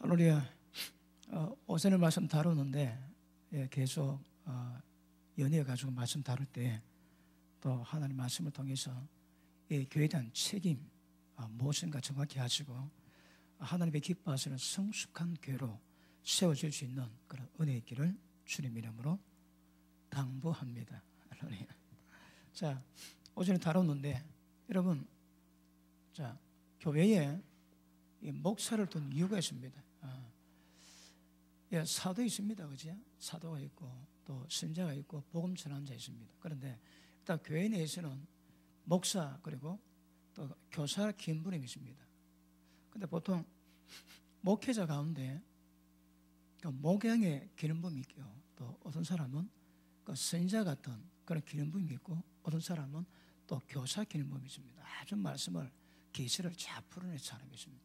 할렐루야. 오늘 말씀 다루는데 계속 연이어 가지고 말씀 다룰 때 또 하나님 말씀을 통해서 교회에 대한 책임 무엇인가 정확히 하시고 하나님의 기뻐하시는 성숙한 교회로 세워질 수 있는 그런 은혜의 길을 주님 이름으로 당부합니다. 할렐루야. 자, 오전에 다뤘는데 여러분, 자, 교회에 이 목사를 둔 이유가 있습니다. 사도 있습니다, 그죠? 사도가 있고 또 선자가 있고 복음 전환자 있습니다. 그런데 일단 교회 내에서는 목사 그리고 또 교사 기름부름이 있습니다. 근데 보통 목회자 가운데 그 목양의 기름부름이 있고 또 어떤 사람은 그 선자 같은 그런 기름부름이 있고 어떤 사람은 또 교사 기름부름이 있습니다. 아주 말씀을 계시를 잘 풀어낸 사람이 있습니다.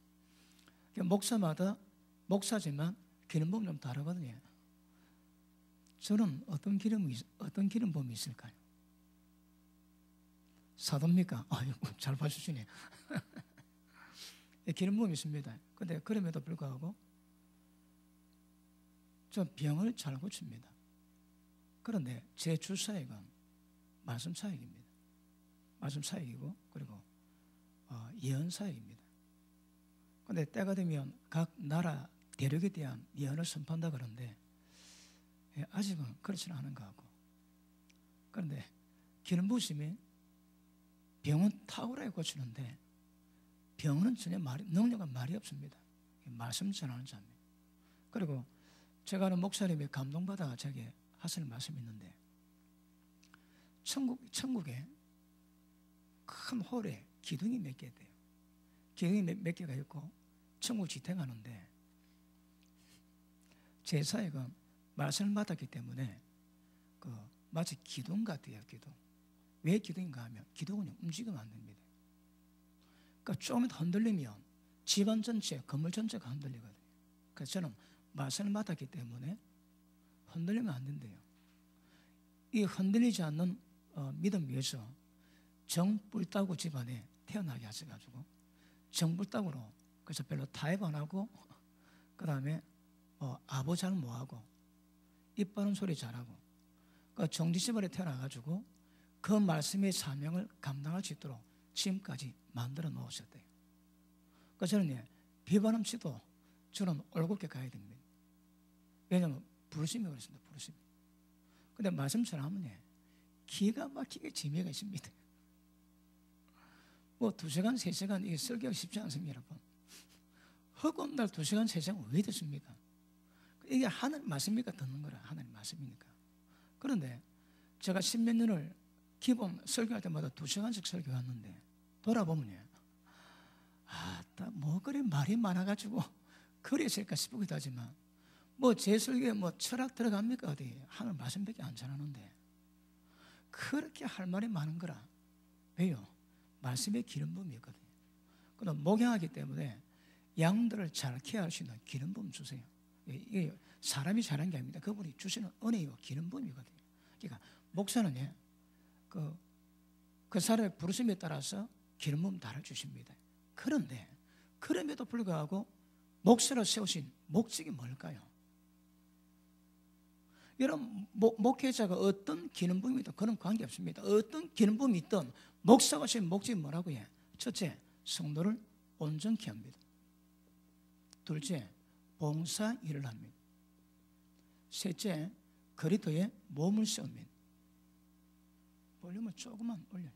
목사마다 목사지만 기름부음이 좀 다르거든요. 저는 어떤 기름부음이 있을까요? 사도입니까? 아이고, 잘 봐주시네. 기름부음이 있습니다. 근데 그럼에도 불구하고 저 병을 잘 고칩니다. 그런데 제 주사역은 말씀 사역입니다. 말씀 사역이고 그리고 예언 사역입니다. 그런데 때가 되면 각 나라 대륙에 대한 예언을 선포한다 그러는데 아직은 그렇지는 않은 것 같고, 그런데 기름 부으심이 병은 탁월하게 고치는데 병은 전혀 능력은 말이 없습니다. 말씀 전하는 자입니다. 그리고 제가 아는 목사님이 감동받아 제게 하시는 말씀이 있는데, 천국에 큰 홀에 기둥이 몇 개 돼요. 기둥이 몇 개가 있고 천국 지탱하는데 제 사역은 말씀을 받았기 때문에 마치 기둥 같아요. 기둥. 왜 기둥인가 하면 기둥은 움직이면 안 됩니다. 그러니까 조금 흔들리면 집안 전체, 건물 전체가 흔들리거든요. 그래서 저는 말씀을 받았기 때문에 흔들리면 안 된대요. 이 흔들리지 않는 믿음 위해서 정불따구 집안에 태어나게 하셔가지고 정불따구로, 그래서 별로 타협 안 하고 그 다음에 아부 잘 못하고 입 바른 소리 잘하고 정지시벌에 태어나가지고 그 말씀의 사명을 감당할 수 있도록 지금까지 만들어 놓으셨대요. 그래서 저는 비반 없이도 저는 올곧게 가야 됩니다. 왜냐하면 부르심이 그렇습니다. 부르심. 근데 말씀 전하면 기가 막히게 재미가 있습니다. 뭐 2시간, 3시간 이게 설교가 쉽지 않습니다, 여러분. 허구한 날 2시간, 3시간 왜 듣습니까? 이게 하나님 말씀이니까 듣는 거라. 하나님 말씀이니까. 그런데 제가 10몇 년을 기본 설교할 때마다 2시간씩 설교했는데 돌아보면 뭐 그래 말이 많아가지고 그랬을까 싶기도 하지만 뭐 제 설교에 뭐 철학 들어갑니까? 어디 하나님 말씀밖에 안 전하는데 그렇게 할 말이 많은 거라. 왜요? 말씀의 기름 부음이 있거든요. 그럼 목양하기 때문에 양들을 잘 케어할 수 있는 기름 부음 주세요. 이게 사람이 잘한 게 아닙니다. 그분이 주시는 은혜요 기름 부음이거든요. 그러니까 목사는 그 사람의 부르심에 따라서 기름 부음 달아주십니다. 그런데 그럼에도 불구하고 목사로 세우신 목적이 뭘까요? 여러분, 목회자가 어떤 기름 부음이 있든 그런 관계 없습니다. 어떤 기름 부음이 있든 목사가 세운 목적이 뭐라고 해요? 첫째, 성도를 온전케 합니다. 둘째, 봉사 일을 합니다. 셋째, 그리스도의 몸을 세웁니다. 볼륨을 조금만 올려요.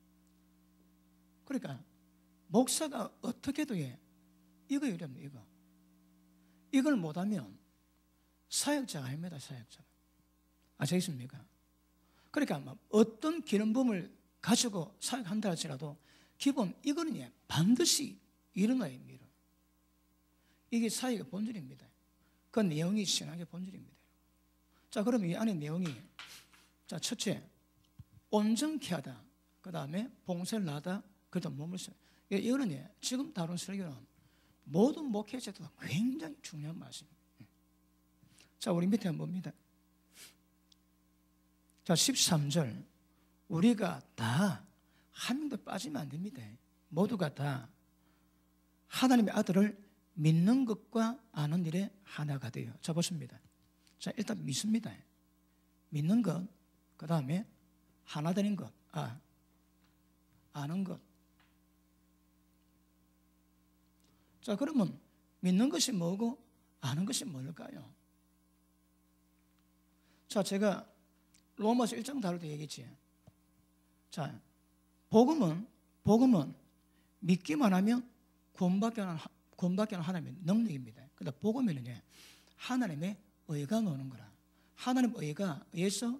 그러니까 목사가 어떻게도 이거 이랍니다. 이걸 못하면 사역자가 아닙니다. 사역자가. 아시겠습니까? 그러니까 어떤 기름 부음을 가지고 사역한다 할지라도 기본 이거는 반드시 일어나야 합니다. 이게 사역의 본질입니다. 그 내용이 신학의 본질입니다. 자, 그럼 이 안에 내용이, 자, 첫째, 온전케 하다. 그 다음에 봉사를 하다. 그 다음 몸을 써. 이거는 지금 다룬 설교는 모든 목회자도 굉장히 중요한 말씀입니다. 자, 우리 밑에 한번 봅니다. 자, 13절. 우리가 다 한 명도 빠지면 안 됩니다. 모두가 다 하나님의 아들을 믿는 것과 아는 일에 하나가 돼요. 자, 보십니다. 자, 일단 믿습니다. 믿는 것, 그 다음에 하나 되는 것, 아는 것. 자, 그러면 믿는 것이 뭐고 아는 것이 뭘까요? 자, 제가 로마서 1장 다룰 때 얘기했지. 자, 복음은 믿기만 하면 구원받게 하는 하나님의 능력입니다. 그러니까 복음에는 하나님의 의가 나오는 거라. 하나님의 의에서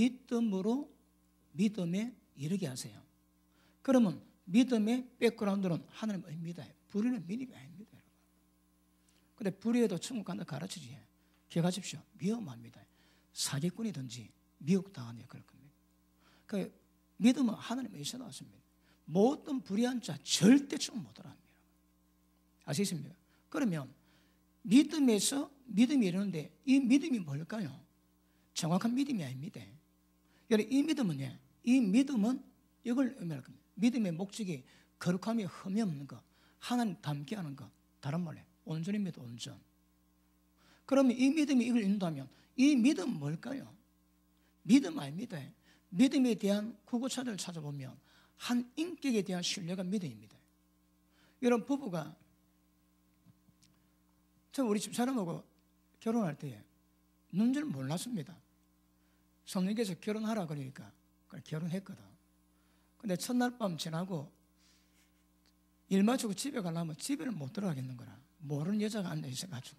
믿음에 이르게 하세요. 그러면 믿음의 백그라운드는 하나님의 의입니다. 불의는 믿음이 아닙니다. 그런데 불의에도 천국 간다 가르치지. 기억하십시오. 위험합니다. 사기꾼이든지 미혹당하니 그럴 겁니다. 그러니까 믿음은 하나님의 의에서 나왔습니다. 모든 불의한 자 절대 천국 못 들어갑니다. 아시겠습니까? 그러면 믿음에서 믿음이 이르는데 이 믿음이 뭘까요? 정확한 믿음이 아닙니다. 여러분, 이 믿음은 이걸 의미할 겁니다. 믿음의 목적이 거룩함이 흠이 없는 것, 하나님 닮게 하는 것, 다른 말로 온전입니다. 온전. 그러면 이 믿음이 이걸 인도하면 이 믿음은 뭘까요? 믿음 아닙니다. 믿음에 대한 구구차를 찾아보면 한 인격에 대한 신뢰가 믿음입니다. 여러분, 부부가 저 우리 집사람하고 결혼할 때 눈줄 몰랐습니다. 성령께서 결혼하라 그러니까 결혼했거든. 근데 첫날 밤 지나고 일 마치고 집에 가려면 집에는 못 들어가겠는 거라. 모르는 여자가 앉아 있어가지고.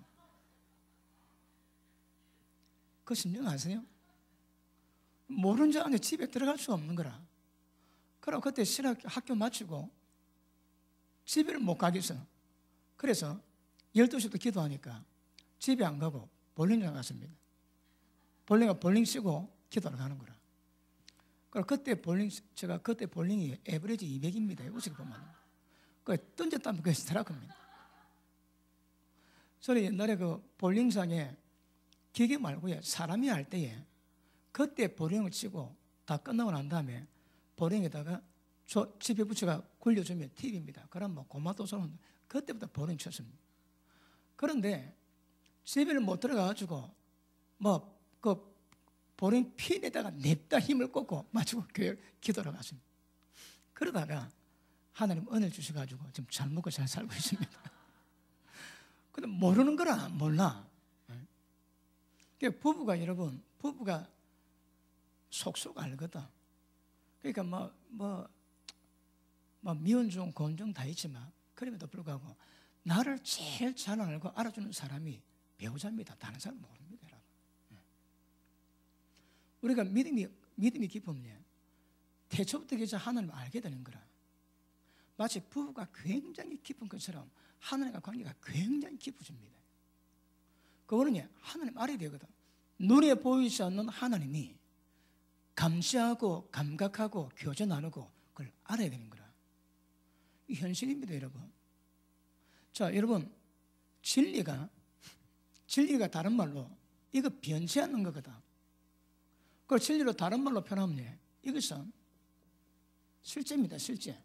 그 심령 아세요? 모르는 여자가 집에 들어갈 수가 없는 거라. 그럼 그때 학교 마치고 집에는 못 가겠어. 그래서 12시부터 기도하니까 집에 안 가고 볼링장 갔습니다. 볼링 치고 기도를 가는 거라. 그럼 제가 그때 볼링이 에버리지 200입니다. 어떻게 보면. 그 던졌다면 그게 스트라이크입니다. 저는 옛날에 그 볼링장에 기계 말고요. 사람이 할 때에 그때 볼링을 치고 다 끝나고 난 다음에 볼링에다가 집에 붙여가 굴려주면 팁입니다. 그럼 뭐 고마도 소는 그때부터 볼링 쳤습니다. 그런데 집에는 못 들어가가지고 그 볼링 핀에다가 냅다 힘을 꽂고 마치고 교회 기도를 갔습니다. 그러다가 하나님 은혜를 주셔가지고 지금 잘 먹고 잘 살고 있습니다. 근데 모르는 거라 몰라. 그러니까 부부가 속속 알거든. 그러니까 미운 중 고운 중 다 있지만 그럼에도 불구하고 나를 제일 잘 알고 알아주는 사람이 배우자입니다. 다른 사람 모릅니다, 여러분. 우리가 믿음이 깊으면 태초부터 계속 하나님을 알게 되는 거라. 마치 부부가 굉장히 깊은 것처럼 하나님과 관계가 굉장히 깊어집니다. 그거는 하나님 알아야 되거든. 눈에 보이지 않는 하나님이 감시하고 감각하고 교제 나누고 그걸 알아야 되는 거라. 이 현실입니다, 여러분. 자, 여러분, 진리가 다른 말로 이거 변치 않는 거거든. 그걸 진리로 다른 말로 표현하면 이것은 실제입니다, 실제.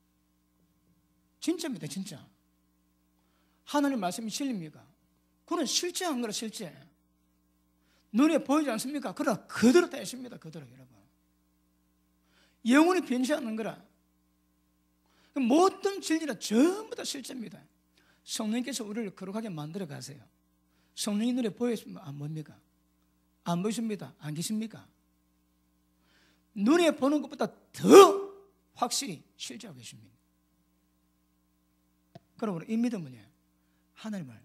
진짜입니다, 진짜. 하나님 말씀이 진리입니까? 그건 실제한 거라, 실제. 눈에 보이지 않습니까? 그러나 그대로 다 있습니다, 그대로, 여러분. 영원히 변치 않는 거라. 모든 진리는 전부 다 실제입니다. 성령께서 우리를 거룩하게 만들어 가세요. 성령이 눈에 보였습니까? 안 보입니까? 안 보이십니다? 안 계십니까? 눈에 보는 것보다 더 확실히 실제하고 계십니다. 그러므로 이 믿음은 하나님을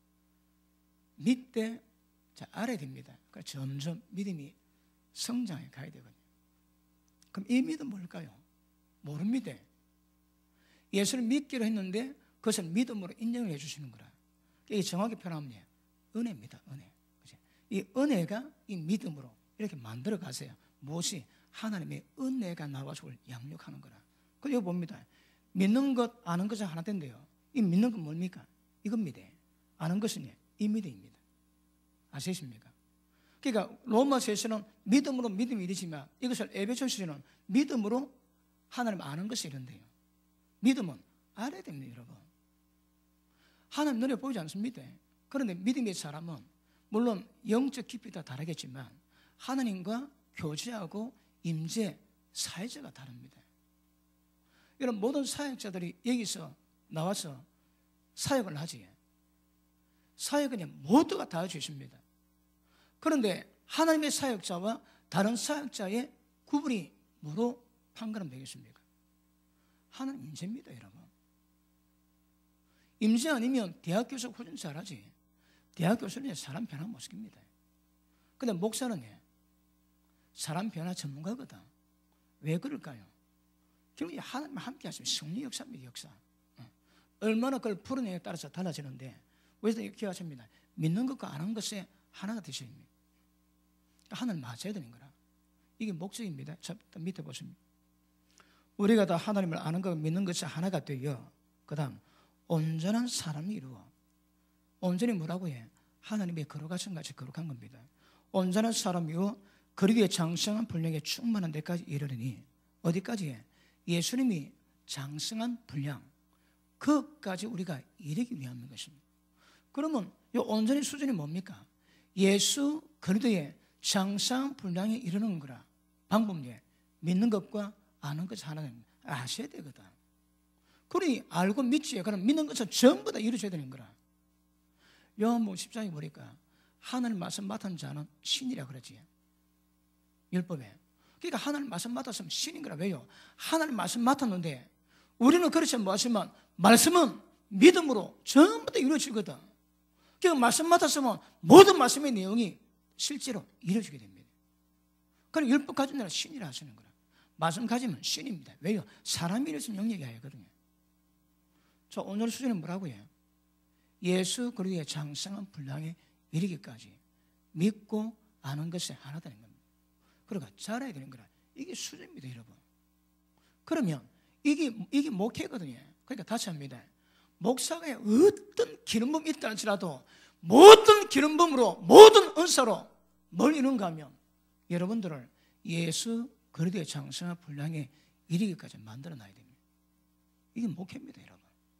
믿되 알아야 됩니다. 그러니까 점점 믿음이 성장해 가야 되거든요. 그럼 이 믿음 뭘까요? 모릅니다. 예수를 믿기로 했는데 그것을 믿음으로 인정을 해주시는 거라. 이게 정확히 표현하면 은혜입니다. 은혜. 이 은혜가 이 믿음으로 이렇게 만들어 가세요. 무엇이? 하나님의 은혜가 나와서 그걸 양육하는 거라. 그리고 봅니다. 믿는 것, 아는 것은 하나 된대요. 이 믿는 건 뭡니까? 이겁니다. 아는 것은 이 믿음입니다. 아시겠습니까? 그러니까 로마서에서는 믿음으로 믿음이 이르지만 이것을 에베소서에서는 믿음으로 하나님 아는 것이 이런데요. 믿음은 알아야 됩니다, 여러분. 하나님 눈에 보이지 않습니다. 그런데 믿음의 사람은 물론 영적 깊이가 다 다르겠지만 하나님과 교제하고 임재, 사회자가 다릅니다. 이런 모든 사역자들이 여기서 나와서 사역을 하지. 사역은 모두가 다 할 수 있습니다. 그런데 하나님의 사역자와 다른 사역자의 구분이 뭐로 판가름 되겠습니까? 하나님 임재입니다, 여러분. 임재 아니면 대학 교수 훈련 잘하지. 대학 교수는 사람 변화 못 시킵니다. 근데 목사는 사람 변화 전문가거든. 왜 그럴까요? 결국 하나님과 함께 하시면 승리 역사입니다, 역사. 얼마나 그걸 풀어내냐에 따라서 달라지는데, 그래서 기억하십니다. 믿는 것과 안 하는 것에 하나가 되셔야 됩니다. 하나님 맞아야 되는 거라. 이게 목적입니다. 자, 밑에 보십니다. 우리가 다 하나님을 아는 것, 믿는 것이 하나가 되어, 그 다음 온전한 사람이 이루어. 온전히 뭐라고 해? 하나님의 거룩하신 같이 거룩한 겁니다. 온전한 사람이요 그리기에 장성한 분량에 충만한 데까지 이르르니, 어디까지 해? 예수님이 장성한 분량, 그것까지 우리가 이르기 위함인 것입니다. 그러면 이 온전히 수준이 뭡니까? 예수 그리스도의 장성한 분량에 이르는 거라. 방법이 믿는 것과 아는 것이 하나는 아셔야 되거든. 그러니 알고 믿지. 그럼 믿는 것은 전부 다 이루어져야 되는 거라. 요한복음 10장에 보니까 하나님 말씀 맡은 자는 신이라 그러지. 율법에. 그러니까 하나님 말씀 맡았으면 신인 거라. 왜요? 하나님 말씀 맡았는데 우리는 그렇지 못하지만 말씀은 믿음으로 전부 다 이루어지거든. 그러니까 말씀 맡았으면 모든 말씀의 내용이 실제로 이루어지게 됩니다. 그럼 율법 가진 자는 신이라 하시는 거라. 말씀 가지면 신입니다. 왜요? 사람이 이루어진 영역이 아니거든요. 저 오늘 수준은 뭐라고 해요? 예수 그리스도의 장성한 분량에 이르기까지 믿고 아는 것이 하나다는 겁니다. 그러니까 잘해야 되는 거라. 이게 수준입니다, 여러분. 그러면 이게 목회거든요. 그러니까 다시 합니다. 목사가 어떤 기름범이 있다 할지라도 모든 기름범으로 모든 은사로 뭘 이루는가 하면 여러분들을 예수 그리스도의 장성한 분량에 이르기까지 만들어놔야 됩니다. 이게 목회입니다, 여러분.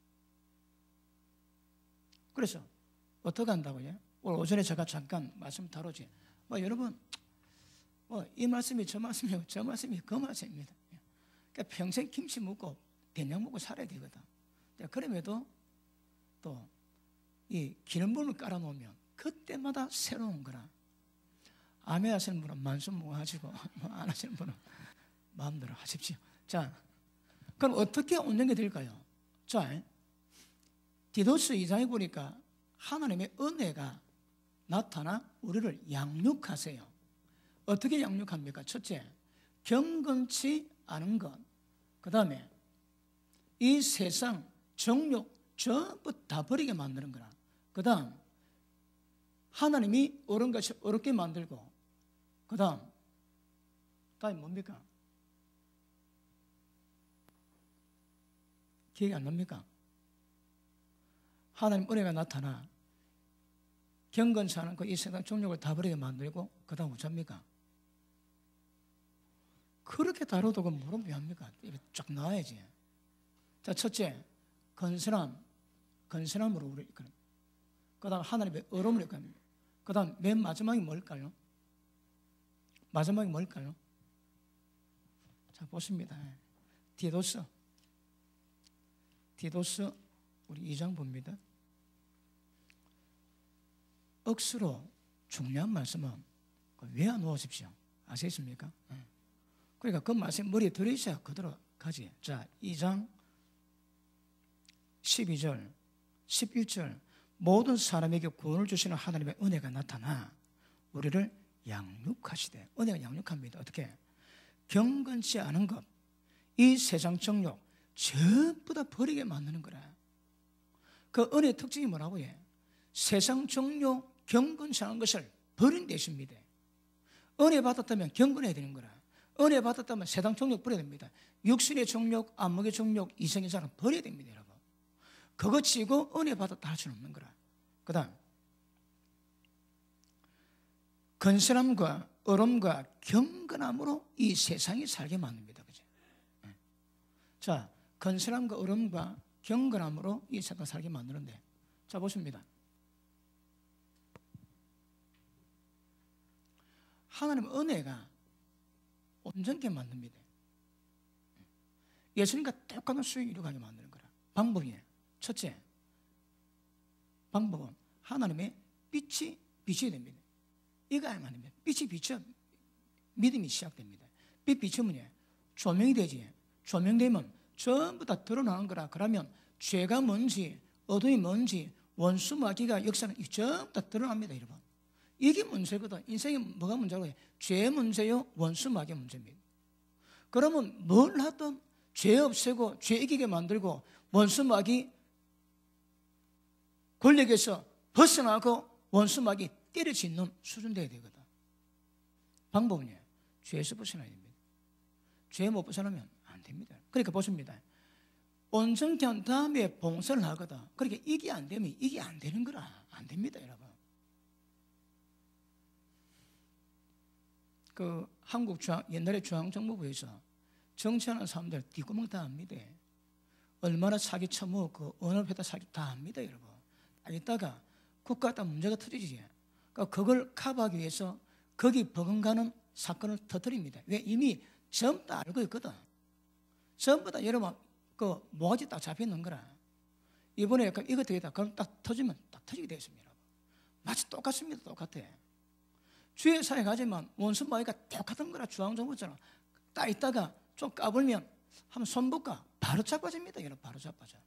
그래서 어떻게 한다고요? 오늘 오전에 제가 잠깐 말씀 다루지. 여러분, 이 말씀이 저 말씀이고 저 말씀이 그 말씀입니다. 그러니까 평생 김치 먹고 된장 먹고 살아야 되거든. 그럼에도 또 이 기름불을 깔아놓으면 그때마다 새로운 거라. 아멘 하시는 분은 만수무하시고 안 하시는 분은 마음대로 하십시오. 자, 그럼 어떻게 얻는 게 될까요? 자, 디도스 2장에 보니까 하나님의 은혜가 나타나 우리를 양육하세요. 어떻게 양육합니까? 첫째, 경건치 않은 것. 그 다음에 이 세상 정욕 전부 다 버리게 만드는 거라. 그 다음 하나님이 옳은 것이 어렵게 만들고, 그 다음에 뭡니까? 기억이 안 납니까? 하나님 은혜가 나타나 경건치 않은 이 세상 정욕을 다 버리게 만들고, 그 다음 어쩝니까? 그렇게 다뤄도 뭐로 비합니까? 이렇게 쫙 나와야지. 자, 첫째, 건선함으로 우리 이끌어. 그 다음 하나님의 어려움을 이끌어. 그 다음 맨 마지막이 뭘까요? 마지막이 뭘까요? 자, 보십니다. 디도스 우리 2장 봅니다. 억수로 중요한 말씀은 외워놓으십시오. 아시겠습니까? 그러니까 그 말씀 머리에 들으셔야 그대로 가지. 자, 2장 12절 11절 모든 사람에게 구원을 주시는 하나님의 은혜가 나타나 우리를 양육하시되. 은혜가 양육합니다. 어떻게? 경건치 않은 것, 이 세상 정욕 전부 다 버리게 만드는 거라. 그 은혜의 특징이 뭐라고 해? 세상 정욕, 경건치 않은 것을 버린 대신입니다. 은혜 받았다면 경건해야 되는 거라. 은혜 받았다면 세상 정욕 버려야 됩니다. 육신의 정욕, 안목의 정욕, 이성의 사랑 버려야 됩니다, 여러분. 그거 치고 은혜 받았다 할 수는 없는 거라. 그 다음 건실함과 어름과 경건함으로 이 세상이 살게 만듭니다. 그죠? 자, 건실함과 어름과 경건함으로 이 세상 살게 만드는데, 자, 보십니다. 하나님의 은혜가 온전케 만듭니다. 예수님과 똑같은 수익을 이루게 만드는 거라. 방법이에요. 첫째, 방법은 하나님의 빛이 비춰야 됩니다. 이거 알면 안 됩니다. 빛이 비춰 믿음이 시작됩니다. 빛 비추면 조명이 되지. 조명되면 전부 다 드러나는 거라. 그러면 죄가 뭔지, 어둠이 뭔지, 원수 마귀가 역사는 전부 다 드러납니다, 여러분. 이게 문제거든. 인생에 뭐가 문제라고 해요? 죄의 문제요, 원수 마귀의 문제입니다. 그러면 뭘 하든 죄 없애고 죄 이기게 만들고 원수 마귀 권력에서 벗어나고 원수 마귀 때려짓는 수준 돼야 되거든. 방법은요, 죄에서 벗어나야 됩니다. 죄 못 벗어나면 안 됩니다. 그러니까 보십니다. 온전케 한 다음에 봉사를 하거든. 그러니까 이게 안 되면 이게 안 되는 거라. 안 됩니다, 여러분. 그 한국 옛날에 중앙정보부에서 정치하는 사람들 뒷구멍 다 합니다. 얼마나 사기 쳐먹고 어느 회사 사기 다 합니다, 여러분. 이따가 국가가 문제가 터지지. 그러니까 그걸 커버하기 위해서 거기 버금가는 사건을 터뜨립니다. 왜? 이미 전부 다 알고 있거든. 전부 다 여러분 그 모가지 딱 잡혀 있는 거라. 이번에 이거 되겠다. 그럼 딱 터지면 딱 터지게 되겠습니다. 마치 똑같습니다. 똑같아. 주의 사회 가지만 원수 마귀가 똑같은 거라. 중앙정부처럼 딱 있다가 좀 까불면 한번 손볼까? 바로 자빠집니다. 여러분 바로 자빠져.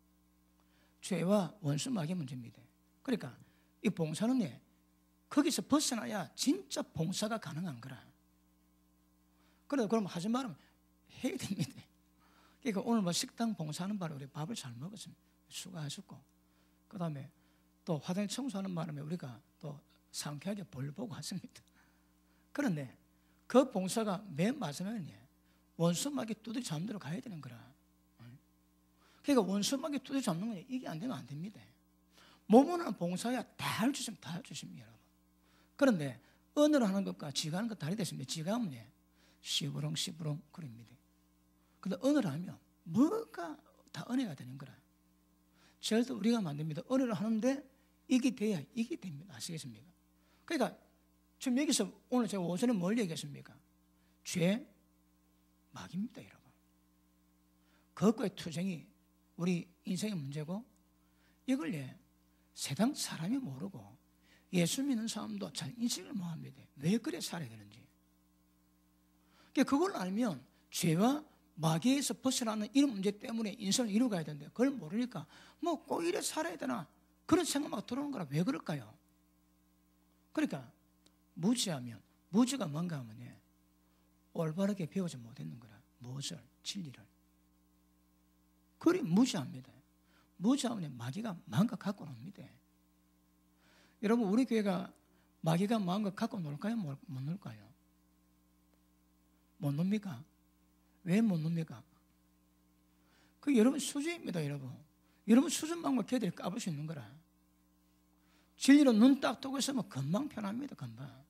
죄와 원수 마귀의 문제입니다. 그러니까 이 봉사는 거기서 벗어나야 진짜 봉사가 가능한 거라. 그래도 그럼 하지 말면 해야 됩니다. 그러니까 오늘 뭐 식당 봉사하는 바람에 우리 밥을 잘 먹었습니다. 수고하셨고, 그 다음에 또 화장 청소하는 바람에 우리가 또 상쾌하게 볼 보고 왔습니다. 그런데 그 봉사가 맨 마지막에 원수 마귀 두드려 잡는 대로 가야 되는 거라. 그러니까 원수 마귀 두드려 잡는 건 이게 안 되면 안 됩니다. 몸은 하는 봉사야 다 할 수 있으면 다 할 수 있습니다, 여러분. 그런데 언어를 하는 것과 지가 하는 것 다르다 했습니다. 지가 하면 시부렁 그럽니다. 근데 언어를 하면 뭐가 다 은혜가 되는 거라. 절대 우리가 만듭니다. 언어를 하는데 이게 돼야 이게 됩니다. 아시겠습니까? 그러니까 지금 여기서 오늘 제가 오전에 뭘 얘기했습니까? 죄, 마귀입니다, 여러분. 그것과의 투쟁이 우리 인생의 문제고, 이걸 세상 사람이 모르고 예수 믿는 사람도 잘 인식을 못합니다. 왜 그래 살아야 되는지. 그걸 알면 죄와 마귀에서 벗어나는 이런 문제 때문에 인생을 이루어가야 되는데 그걸 모르니까 뭐 꼭 이래 살아야 되나 그런 생각만 들어오는 거라. 왜 그럴까요? 그러니까 무지하면, 무지가 뭔가 하면 올바르게 배우지 못했는 거라. 무엇을? 진리를. 그리 무지합니다. 무지하면 마귀가 마음껏 갖고 놉니다. 여러분 우리 교회가 마귀가 마음껏 갖고 놀까요? 못 놀까요? 못 놉니까? 왜 못 놉니까? 그 여러분 수준입니다, 여러분. 여러분 수준만큼 걔들이 까볼 수 있는 거라. 진리로 눈 딱 뜨고 있으면 금방 편합니다, 금방.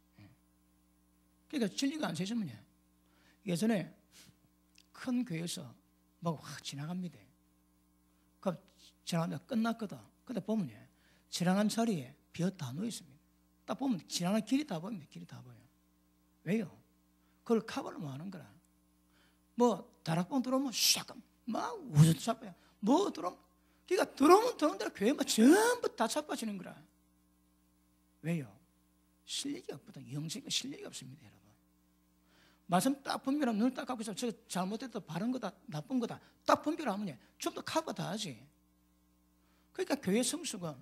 그러니까 진리가 안 세지면 예전에 큰 교회에서 막 확 지나갑니다. 그럼 지나가다 끝났거든. 근데 보면 지나간 자리에 비어 다 누워 있습니다. 딱 보면 지나가는 길이 다 보입니다. 길이 다 보여요. 왜요? 그걸 커버를 뭐 하는 거라. 뭐 다락방 들어오면 샥 막 우주 잡아요. 뭐 들어오면 그러니까 들어오는 대로 교회만 전부 다 잡아지는 거라. 왜요? 실력이 없거든. 영적인 실력이 없습니다, 여러분. 말씀 딱 분별하면 눈을 딱 감고 있으면 저 잘못했다, 바른 거다, 나쁜 거다 딱 분별하면 좀 더 커버 다 하지. 그러니까 교회 성숙은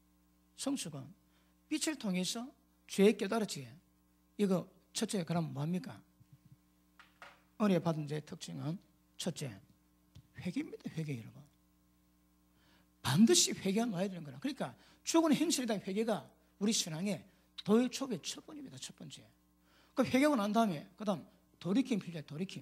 빛을 통해서 죄에 깨달았지. 이거 첫째 그럼 뭡니까? 은혜 받은 자의 특징은 첫째 회개입니다. 회개. 여러분 반드시 회개가 와야 되는 거라. 그러니까 죽은 행실에 대한 회개가 우리 신앙의 도의 촉의 첫 번입니다. 첫 번째. 그 회개하고 난 다음에 그 다음 돌이킴 필요해. 돌이킴.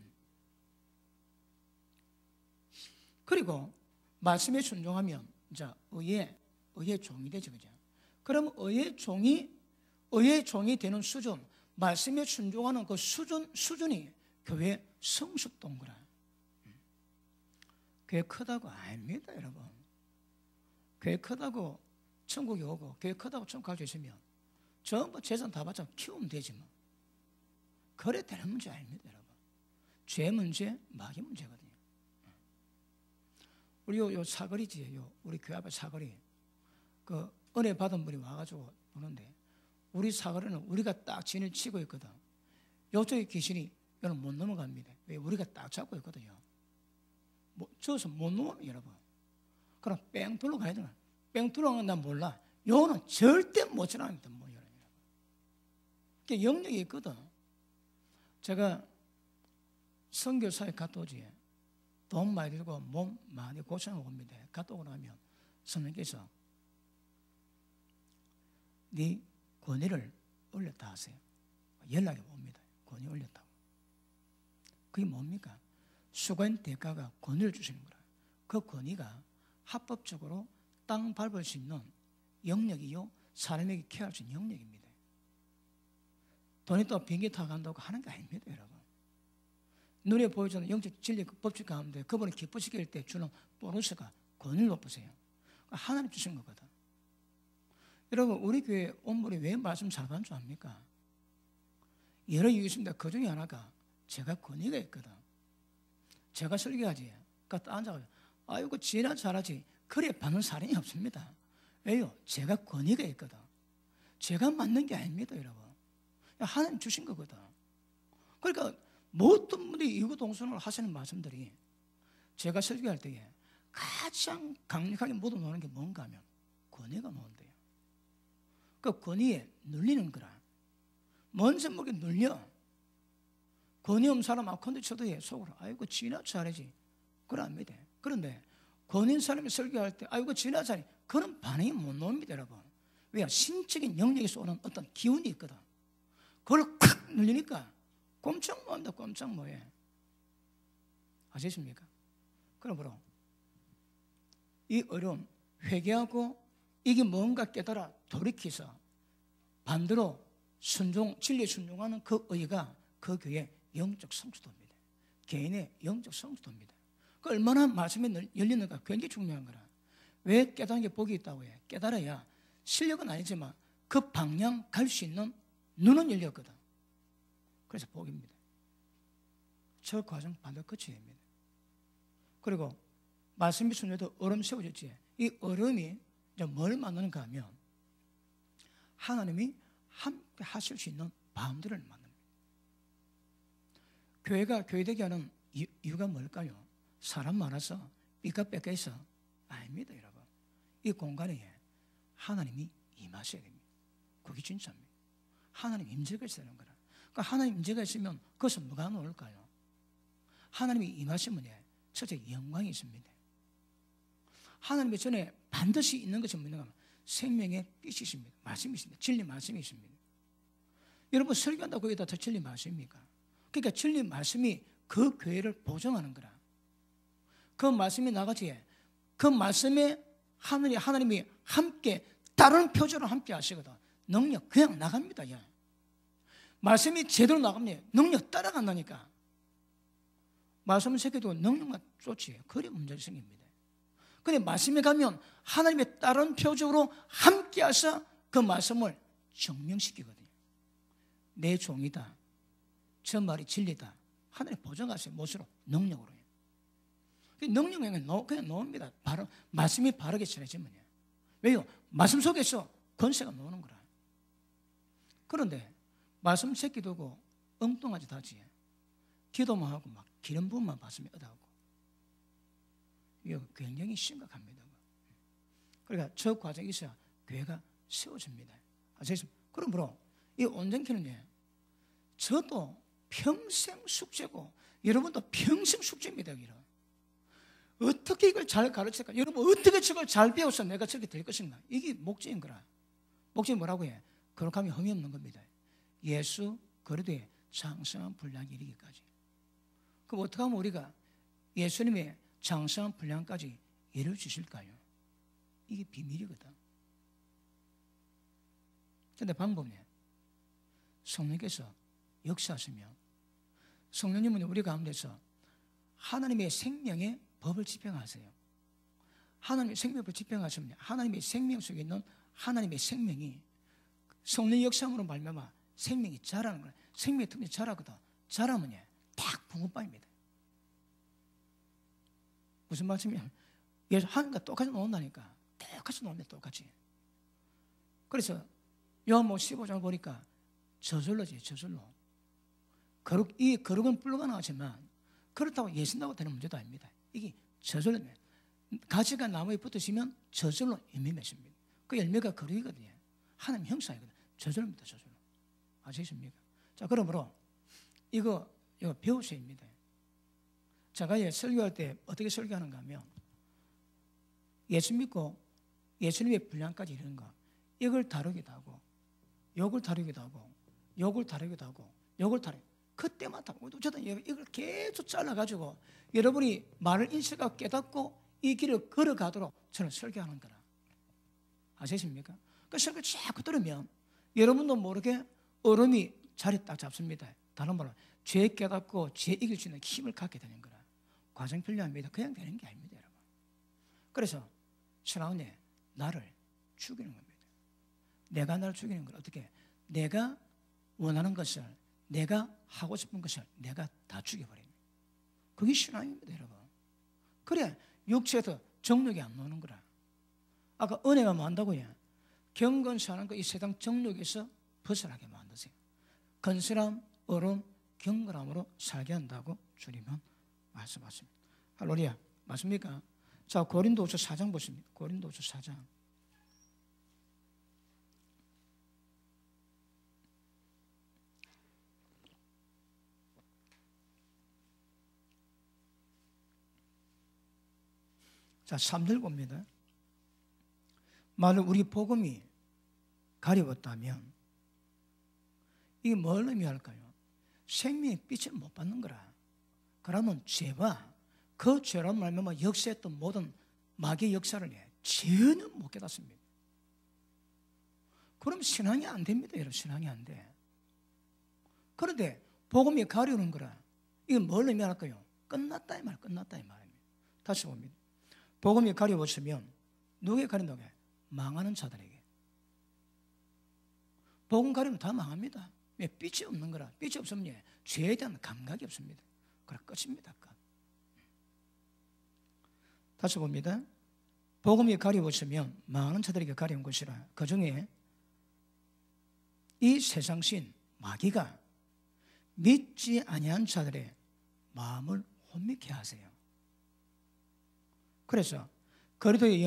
그리고 말씀에 순종하면 이제 의의 종이 되죠. 그죠? 그럼 의의 종이 되는 수준, 말씀에 순종하는 그 수준이 교회 성숙도인 거라. 교회 크다고 아닙니다, 여러분. 교회 크다고 천국에 오고 교회 크다고 천국 갈 수 있으면 전부 재산 다 받자 키우면 되지 뭐. 그래 되는 문제 아닙니다, 여러분. 죄 문제, 마귀 문제거든요. 우리 요 사거리지, 우리 교회 앞에 사거리. 그 은혜 받은 분이 와가지고 보는데 우리 사거리는 우리가 딱 진을 치고 있거든. 요쪽에 귀신이 여러분 못 넘어갑니다. 왜? 우리가 딱 잡고 있거든요. 저기서 못 넘어갑니다, 여러분. 그럼 뺑 둘러 가야 되나? 뺑 둘러 가는 난 몰라. 요는 절대 못 지나갑니다, 뭐, 여러분. 그게 영역이 있거든. 제가 선교사에 갔다 오지. 돈 많이 들고 몸 많이 고생하고 옵니다. 갔다 오고 나면 선생님께서 네 권위를 올렸다 하세요. 연락이 옵니다. 권위 올렸다고. 그게 뭡니까? 수고한 대가가 권위를 주시는 거라. 그 권위가 합법적으로 땅 밟을 수 있는 영역이요, 사람에게 케어할 수 있는 영역입니다. 돈이 또 비행기 타고 간다고 하는 게 아닙니다, 여러분. 눈에 보여주는 영적 진리 법칙 가운데 그분을 기쁘시킬 때 주는 보너스가 권위를 높으세요. 하나님 주신 거거든. 여러분, 우리 교회 온물이 왜 말씀 잘 받는 줄 압니까? 여러 이유 있습니다. 그 중에 하나가 제가 권위가 있거든. 제가 설교하지. 갖다 앉아가지고 아이고 지나 잘하지. 그래 받는 사람이 없습니다. 왜요? 제가 권위가 있거든. 제가 맞는 게 아닙니다, 여러분. 하나님 주신 거거든. 그러니까 모든 분들이 이구 동성을 하시는 말씀들이 제가 설교할 때에 가장 강력하게 묻어놓는 게 뭔가 하면 권위가 나온대요. 그 권위에 눌리는 거라. 먼저 모르게 눌려. 권위 없는 사람 아컨대 쳐도 해. 속으로 아이고 지나 잘하지. 그럽니다. 그런데 권위 있는 사람이 설교할 때 아이고 지나 잘해. 그런 반응이 못 나옵니다, 여러분. 왜요? 신적인 영역에서 오는 어떤 기운이 있거든. 그걸 콱 눌리니까 꼼짝 못한다. 꼼짝 못해. 아시십니까? 그러므로 이 어려움 회개하고 이게 뭔가 깨달아 돌이켜서 반대로 진리에 순종하는 그 의가 그 교회의 영적 성수도입니다. 개인의 영적 성수도입니다. 그 얼마나 말씀에 열리는가 굉장히 중요한 거라. 왜 깨닫는 게 복이 있다고 해? 깨달아야 실력은 아니지만 그 방향 갈 수 있는 눈은 열렸거든. 그래서 복입니다. 저 과정 반드시 거쳐야 됩니다. 그리고 말씀이 순전해도 얼음 세워졌지. 이 얼음이 이제 뭘 만드는가 하면 하나님이 함께 하실 수 있는 마음들을 만듭니다. 교회가 교회되게 하는 이유가 뭘까요? 사람 많아서 삐까빼까 해서 아닙니다, 여러분. 이 공간에 하나님이 임하셔야 됩니다. 그게 진짜입니다. 하나님 임재가 있어야 되는 거라. 그러니까 하나님 임재가 있으면 그것은 뭐가 나올까요? 하나님이 임하시면 첫째 영광이 있습니다. 하나님의 전에 반드시 있는 것이 뭐냐 하면 생명의 빛이 있습니다. 말씀이 있습니다. 진리 말씀이 있습니다. 여러분 설교한다고 거기다 더 진리 말씀입니까? 그러니까 진리 말씀이 그 교회를 보정하는 거라. 그 말씀이 나가지. 그 말씀에 하나님이 함께 다른 표준으로 함께 하시거든. 능력 그냥 나갑니다. 야. 말씀이 제대로 나갑니다. 능력 따라간다니까. 말씀을 새겨도 능력만 쫓지. 그래 문제가 생깁니다. 근데 말씀에 가면 하나님의 다른 표적으로 함께 하셔 그 말씀을 증명시키거든요. 내 종이다. 저 말이 진리다. 하나님 보정하세요. 무엇으로? 능력으로요. 능력은 그냥 나옵니다. 바로 말씀이 바르게 전해지면요. 왜요? 말씀 속에서 권세가 나오는 거라. 그런데 말씀 새끼두고 엉뚱하지 다지. 기도만 하고 막 기름 부음만 받으면 얻어가고. 이거 굉장히 심각합니다. 그러니까 저 과정이 있어야 교회가 세워집니다. 아시겠습니까? 그러므로 이 온전케는요. 저도 평생 숙제고 여러분도 평생 숙제입니다. 여기는. 어떻게 이걸 잘 가르칠까? 여러분 어떻게 저걸 잘 배워서 내가 저렇게 될 것인가? 이게 목적인 거라. 목적이 뭐라고 해? 그렇게 하면 흠이 없는 겁니다. 예수 그리스도의 장성한 분량이 이르기까지. 그럼 어떻게 하면 우리가 예수님의 장성한 분량까지 이룰 수 있을까요? 이게 비밀이거든. 그런데 방법은 성령께서 역사하시며 성령님은 우리 가운데서 하나님의 생명의 법을 집행하세요. 하나님의 생명을 집행하시면 하나님의 생명 속에 있는 하나님의 생명이 성령 역사으로 말미암아 생명이 자라는 거예요. 생명의 특징이 자라거든. 자라면 딱 붕어빵입니다. 무슨 말씀이냐? 하나님과 똑같이 논다니까. 똑같이 논다, 똑같이. 그래서 요한복음 15장 보니까 저절로지, 저절로. 이 거룩은 불가능하지만 그렇다고 예신다고 되는 문제도 아닙니다. 이게 저절로. 가지가 나무에 붙으시면 저절로 열매 맺습니다. 그 열매가 거룩이거든요. 하나님 형상이거든요. 저절로입니다, 저절로. 아시겠습니까? 자, 그러므로 이거 배우셔야 합니다. 제가 설교할 때 어떻게 설교하는가 하면 예수 믿고 예수님의 분량까지 이르는 거 이걸 다루기도 하고 욕을 다루기도 하고 욕을 다루기도 하고 욕을 다루기도 하고 그때마다 어쨌든 이걸 계속 잘라가지고 여러분이 말을 인식하고 깨닫고 이 길을 걸어가도록 저는 설교하는 거라. 아시겠습니까? 그 설교 자꾸 들으면 여러분도 모르게 얼음이 자리 딱 잡습니다. 다른 말로 죄 깨닫고 죄 이길 수 있는 힘을 갖게 되는 거라. 과정 필요합니다. 그냥 되는 게 아닙니다, 여러분. 그래서 신앙은 나를 죽이는 겁니다. 내가 나를 죽이는 걸 어떻게? 내가 원하는 것을, 내가 하고 싶은 것을 내가 다 죽여버립니다. 그게 신앙입니다, 여러분. 그래 육체에서 정욕이 안 나오는 거라. 아까 은혜가 뭐한다고요? 경건사는 이 세상 정욕에서 벗어나게 만드세요. 건실함, 어른, 경건함으로 살게 한다고 주님은 말씀하십니다. 할렐루야. 맞습니까? 자, 고린도후서 4장 보십니다. 고린도후서 4장. 자, 3절 봅니다. 만약 우리 복음이 가려웠다면 이게 뭘 의미할까요? 생명의 빛을 못 받는 거라. 그러면 죄와 그 죄로 말미암아 역사했던 모든 마귀의 역사를 전혀 못 깨닫습니다. 그럼 신앙이 안 됩니다, 여러분. 신앙이 안 돼. 그런데 복음이 가려우는 거라. 이건 뭘 의미할까요? 끝났다 이 말, 끝났다 이 말입니다. 다시 봅니다. 복음이 가려웠으면 누구에게 가린다고 해? 망하는 자들에게. 복음 가리면 다 망합니다. 왜? 빛이 없는 거라. 빛이 없으면 죄에 대한 감각이 없습니다. 그래 끝입니다. 끝. 다시 봅니다. 복음이 가려웠으면 망하는 자들에게 가려운 것이라. 그 중에 이 세상신 마귀가 믿지 아니한 자들의 마음을 혼미케 하세요. 그래서 그리스도의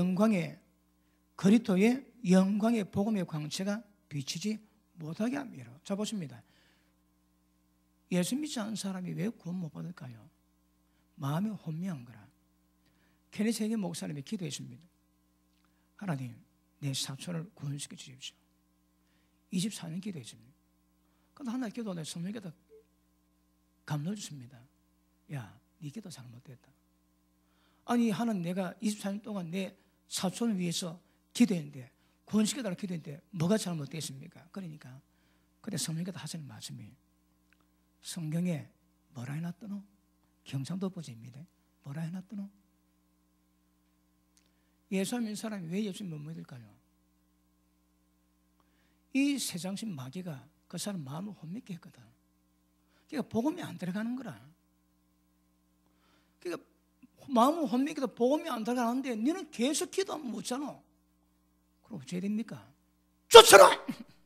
영광의 복음의 광채가 비치지 못하게 합니다. 자, 보십니다. 예수 믿지 않은 사람이 왜 구원 못 받을까요? 마음이 혼미한 거라. 케네스 해긴 목사님이 기도했습니다. 하나님, 내 사촌을 구원시켜 주십시오. 24년 기도했습니다. 그런데 하나님 기도하다 성령께서 감동을 주십니다. 야, 네 기도 잘못됐다. 아니, 하나님, 내가 24년 동안 내 사촌을 위해서 기도했는데 구원시켜달라고 기도했는데 뭐가 잘못됐습니까? 그러니까 그때 성령께서 하시는 말씀이 성경에 뭐라 해놨더노? 경상도 버전입니다. 뭐라 해놨더노? 예수 믿는 사람이 왜 예수님 못 믿을까요? 이 세상신 마귀가 그 사람 마음을 혼미케 했거든. 그러니까 복음이 안 들어가는 거라. 그러니까 마음을 혼미케 해도 복음이 안 들어가는데 너는 계속 기도하면 묻잖아. 그럼 어찌해야 됩니까? 쫓아라!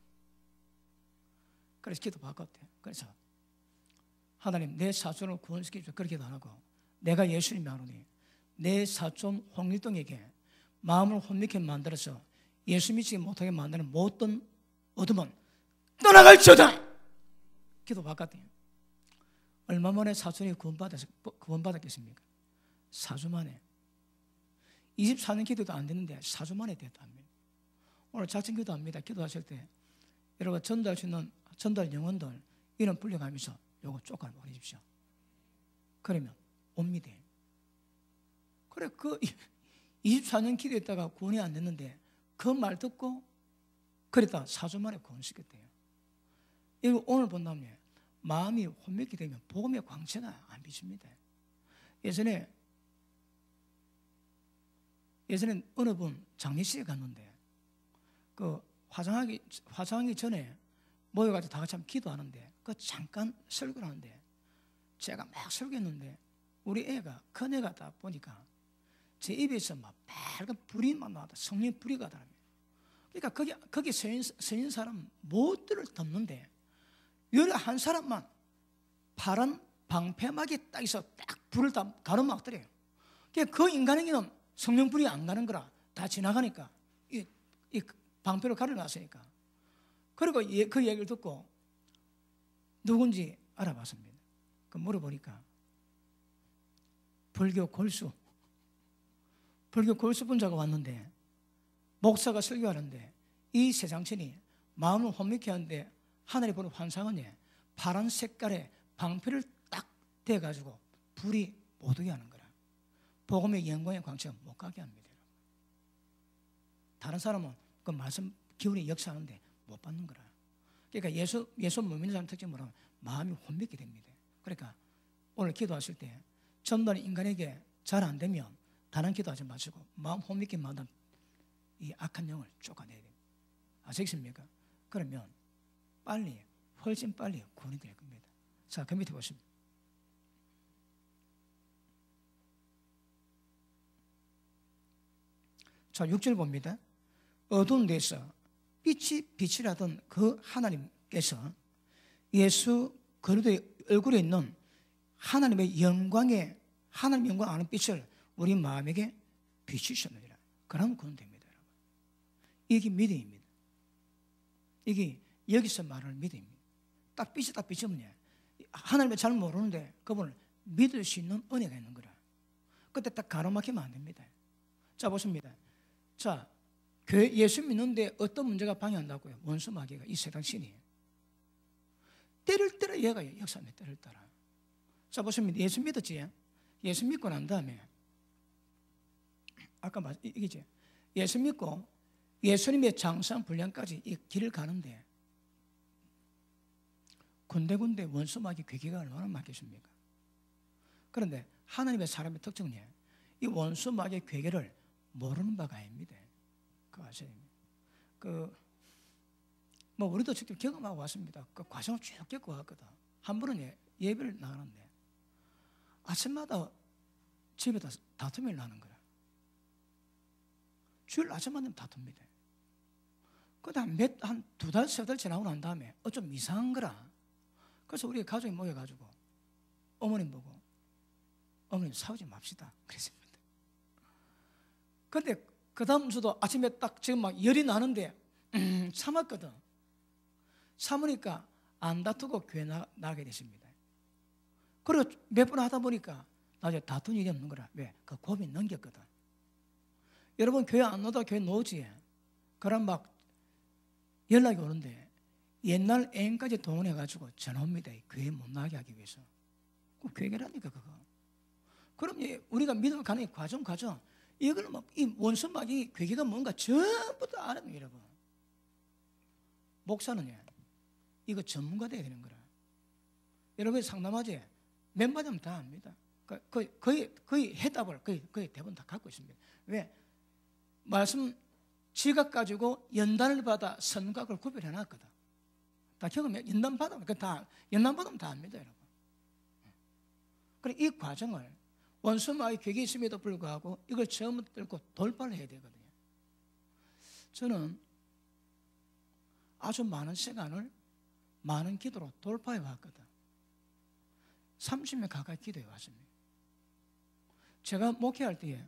그래서 기도 바꿨대요. 그래서 하나님, 내 사촌을 구원시켜주세요. 그렇게도 안 하고 내가 예수님이 하노니 내 사촌 홍일동에게 마음을 혼미케 만들어서 예수 믿지 못하게 만드는 모든 어둠은 떠나갈지어다. 기도 바꿨대요. 얼마 만에 사촌이 구원받았겠습니까? 4주 만에. 24년 기도도 안 됐는데 4주 만에 됐답니다. 오늘 작전 기도합니다. 기도하실 때 여러분 전달 수 있는 전달 영혼들 이런 불려가면서 요거 쪼까 보내십시오. 그러면 옵니다. 그래 그 24년 기도했다가 구원이 안 됐는데 그 말 듣고 그랬다 4주 만에 구원시켰대요. 이거 오늘 본다면 마음이 혼미케 되면 복음의 광채가 안 비칩니다. 예전에 예전에 어느 분 장례식에 갔는데 그 화장하기 전에 모여가지고 다 같이 기도하는데 그 잠깐 설교를 하는데 제가 막 설교했는데 우리 애가 큰 애가 다 보니까 제 입에서 막 빨간 불이 막 나왔다. 성령 불이 가더라고요. 그러니까 거기 서 있는 사람 모두를 덮는데 여기 한 사람만 파란 방패막이 딱 있어 딱 불을 다 가로막더래요. 그 인간에게는 성령 불이 안 가는 거라 다 지나가니까 이 방패로 가려놨으니까. 그리고 그 얘기를 듣고 누군지 알아봤습니다. 그 물어보니까 불교 골수 분자가 왔는데 목사가 설교하는데 이 세상천이 마음을 혼미케 하는데 하늘이 보는 환상은 파란 색깔의 방패를 딱 대가지고 불이 못 오게 하는 거라. 복음의 영광의 광채가 못 가게 합니다. 다른 사람은 그 말씀 기운이 역사하는데 못 받는 거라. 그러니까 예수 못 믿는 사람 특징 뭐라면 마음이 혼미게 됩니다. 그러니까 오늘 기도하실 때 전반 인간에게 잘 안 되면 다른 기도하지 마시고 마음 혼미게 만든 이 악한 영을 쫓아내야 됩니다. 아시겠습니까? 그러면 훨씬 빨리 구원이 될 겁니다. 자, 그 밑에 보십니다. 자, 6절 봅니다. 어두운 데서 빛이라던 그 하나님께서 예수 그리스도의 얼굴에 있는 하나님 영광 아는 빛을 우리 마음에게 비추셨느니라. 그러면 그건 됩니다, 여러분. 이게 믿음입니다. 이게 여기서 말하는 믿음입니다. 딱 빛이 딱 비추면 하나님을 잘 모르는데 그분을 믿을 수 있는 은혜가 있는 거라. 그때 딱 가로막히면 안 됩니다. 자, 보십니다. 자, 교회 예수 믿는데 어떤 문제가 방해한다고요? 원수 마귀가 이 세상 신이 때를 따라 얘가 역사합니다. 때를 따라. 자, 보십니다. 예수 믿었지? 예수 믿고 난 다음에 아까 이게지. 예수 믿고 예수님의 장사한 분량까지 이 길을 가는데 군데군데 원수 마귀 괴계가 얼마나 많겠습니까? 그런데 하나님의 사람의 특징은 이 원수 마귀의 괴계를 모르는 바가 아닙니다. 그거 아셔야 됩니다. 뭐 우리도 직접 경험하고 왔습니다. 그 과정을 쭉 겪고 왔거든. 한 번은 예배를 나가는데 아침마다 집에다 다툼이 나는 거야. 주일 아침마다 다툽니다. 그다음 한 2달, 3달 지나고 난 다음에 좀 이상한 거라. 그래서 우리 가족이 모여가지고 어머님 보고 어머님 싸우지 맙시다 그랬습니다. 근데 그 다음 주도 아침에 딱 지금 막 열이 나는데 참았거든. 참으니까 안 다투고 교회 나가게 됐습니다. 그리고 몇 번 하다 보니까 나중에 다툰 일이 없는 거라. 왜? 그 고민 넘겼거든. 여러분 교회 안 나오다 교회 나오지. 그럼 막 연락이 오는데 옛날 애인까지 동원해가지고 전화 옵니다. 교회 못 나가게 하기 위해서. 그 교회라니까 그거. 그럼 우리가 믿음을 가는 과정 이걸 막 이 원수 마귀 괴계가 뭔가 전부 다 알아요, 여러분. 목사는 이거 전문가 돼야 되는 거라. 여러분 상담하지 몇 마디 하면 다 압니다. 거의 해답을 거의 대부분 다 갖고 있습니다. 왜? 말씀 지각 가지고 연단을 받아 선각을 구별해 놨거든. 다 경험해. 연단 받으면 다 압니다, 여러분. 그래 이 과정을 원수 마귀 괴계 있음에도 불구하고 이걸 처음부터 뚫고 돌파를 해야 되거든요. 저는 아주 많은 시간을 많은 기도로 돌파해 왔거든. 30년 가까이 기도해 왔습니다. 제가 목회할 때에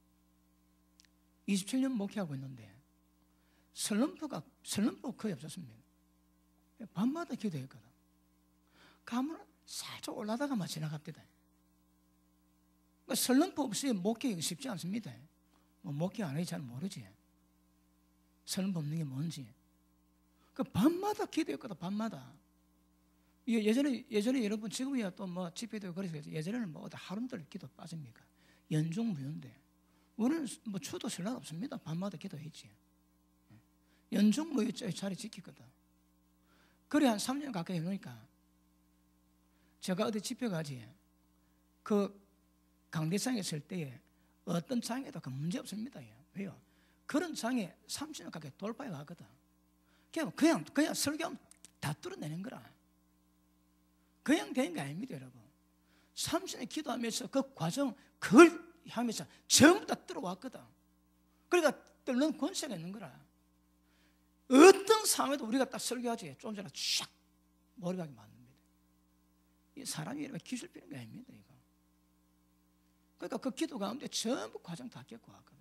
27년 목회하고 있는데 설렘포가 거의 없었습니다. 밤마다 기도했거든. 가면 살짝 올라다가만 지나갑니다. 설렘포 없이 목회하기 쉽지 않습니다. 목회 안 하기 잘 모르지. 설렘포 없는 게 뭔지. 밤마다 기도했거든, 밤마다. 예전에 여러분 지금이야 또 뭐 집회도 그래서 예전에는 뭐 어디 하루들 기도 빠집니까? 연중무휴인데 우리는 뭐 추도 설날 없습니다. 밤마다 기도했지. 연중무휴 자리 지키거든. 그래 한 3년 가까이 해놓으니까 제가 어디 집회 가지 그 강대상에 있을 때에 어떤 장애도 그 문제 없습니다. 왜요? 그런 장애 30년 가까이 돌파해 왔거든. 그냥 설교하면 다 뚫어내는 거라. 그냥 되는 게 아닙니다, 여러분. 30년 기도하면서 그 과정, 그걸 하면서 전부 다 뚫어왔거든. 그러니까 뚫는 권세가 있는 거라. 어떤 상황에도 우리가 딱 설교하지, 좀 전에 쫙 머리박이 맞습니다. 이 사람이 이러면 기술 필요한 게 아닙니다, 이거. 그러니까 그 기도 가운데 전부 과정 다 겪고 왔거든요.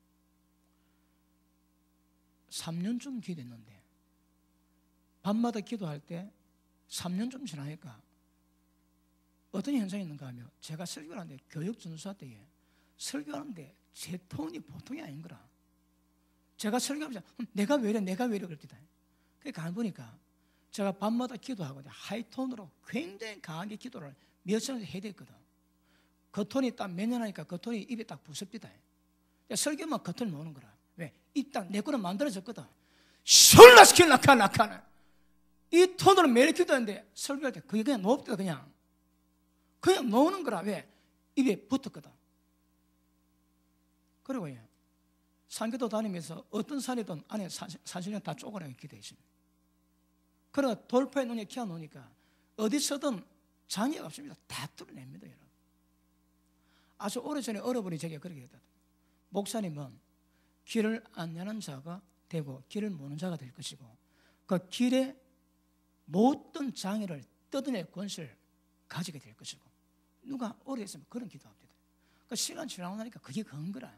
3년쯤 기도했는데, 밤마다 기도할 때 3년쯤 지나니까 어떤 현상이 있는가 하면, 제가 설교를 하는데, 교육전수사 때에 설교하는데 제 톤이 보통이 아닌 거라. 제가 설교하면서 내가 왜 이래 그랬다. 그러니까 안 보니까 제가 밤마다 기도하고 하이톤으로 굉장히 강하게 기도를 몇 시간을 해야 됐거든. 그 톤이 딱 몇 년 하니까 그 톤이 입에 딱 부섭니다. 설교만 그 톤을 모으는 거라. 왜? 이 딱 내 거는 만들어졌거든. 설라시킬 낙하는 이 톤으로 매일 기도하는데 설교할 때 그게 그냥 높다. 그냥 놓는 거라. 왜? 입에 붙었거든. 그리고 산기도 다니면서 어떤 산이든 안에 사실은 다 쪼그라게 기도해 있습니다. 그러나 돌파에 눈에 키워 놓으니까 어디서든 장애가 없습니다. 다 뚫어냅니다, 여러분. 아주 오래전에 어른분이 제게 그렇게 했다. 목사님은 길을 안내하는 자가 되고 길을 모는 자가 될 것이고 그 길에 모든 장애를 뜯어낼 권세를 가지게 될 것이고, 누가 오래했으면 그런 기도합니다. 그 시간 지나고 나니까 그게 근거라.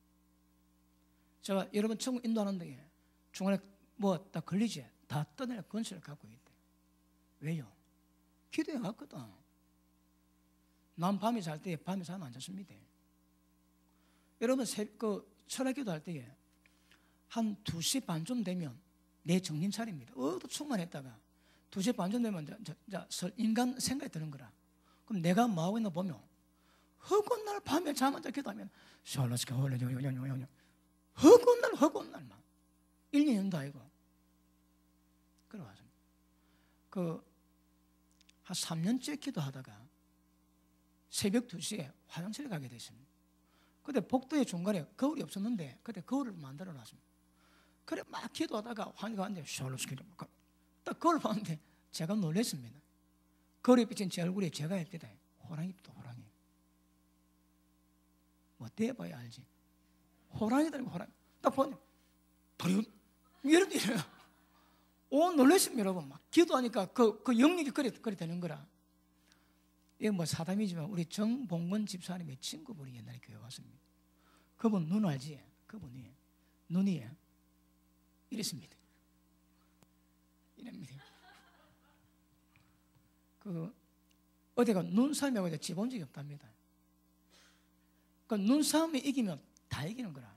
제가 여러분 천국 인도하는데 중간에 뭐 딱 걸리지, 다 떠낼 권세를 갖고 있대. 왜요? 기도해 왔거든. 난 밤에 잘 때 밤에 잠 안 잤습니다. 여러분 철학 기도할 때에 한 2시 반쯤 되면 내 정신 차립니다. 또 충만했다가 2시 반쯤 되면 인간 생각이 드는 거라. 그럼 내가 뭐하고 있나 보면 허구한 날 밤에 잠 안 자 기도하면 허구한 날만 1, 2년도 아니고 그러왔습니다. 한 3년째 기도하다가 새벽 2시에 화장실에 가게 됐습니다. 그때 복도의 중간에 거울이 없었는데 그때 거울을 만들어 놨습니다. 그래 막 기도하다가 환희가 왔는데 딱 거울 봤는데 제가 놀랐습니다. 거울에 비친 제 얼굴에 제가 했대다. 호랑이부터 호랑이. 뭐 대봐야 알지. 호랑이다. 호랑이. 딱 보니 이래요. 놀랐습니다, 여러분. 막 기도하니까 그 영역이 그래 되는 거라. 이게 뭐 사담이지만 우리 정봉건 집사님의 친구분이 옛날에 교회 왔습니다. 그분 눈 알지? 그분이 눈이 이랬습니다. 이랍니다. 어디가 눈싸움하고 지본 적이 없답니다. 눈싸움이 이기면 다 이기는 거라.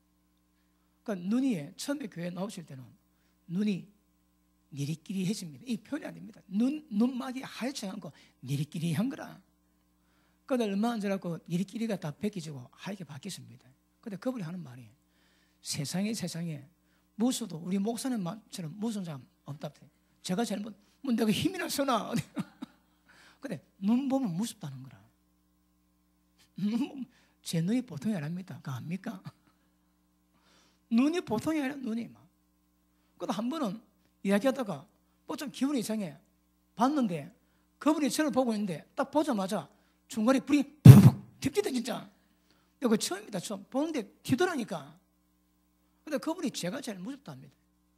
눈이 처음에 교회 나오실 때는 눈이 니리끼리해집니다. 이 표현이 안 됩니다. 눈막이 하얗지 않고 니리끼리한 거라. 그런데 얼마 안 지나고 니리끼리가 다 벗겨지고 하얗게 바뀌었습니다. 그런데 그분이 하는 말이 세상에 무서도 우리 목사님처럼 무서운 사람 없다. 제가 잘못 내가 힘이나 쓰나. 근데 눈 보면 무섭다는 거라. 제 눈이 보통이 아닙니다. 그거 압니까? 눈이 보통이 아니라 눈이 막. 그래도 한 번은 이야기하다가 뭐 좀 기분이 이상해. 봤는데 그분이 저를 보고 있는데 딱 보자마자 중간에 불이 푹푹 튀기다 진짜. 이거 처음이다. 처음 보는데 튀더라니까. 근데 그분이 제가 제일 무섭답니다.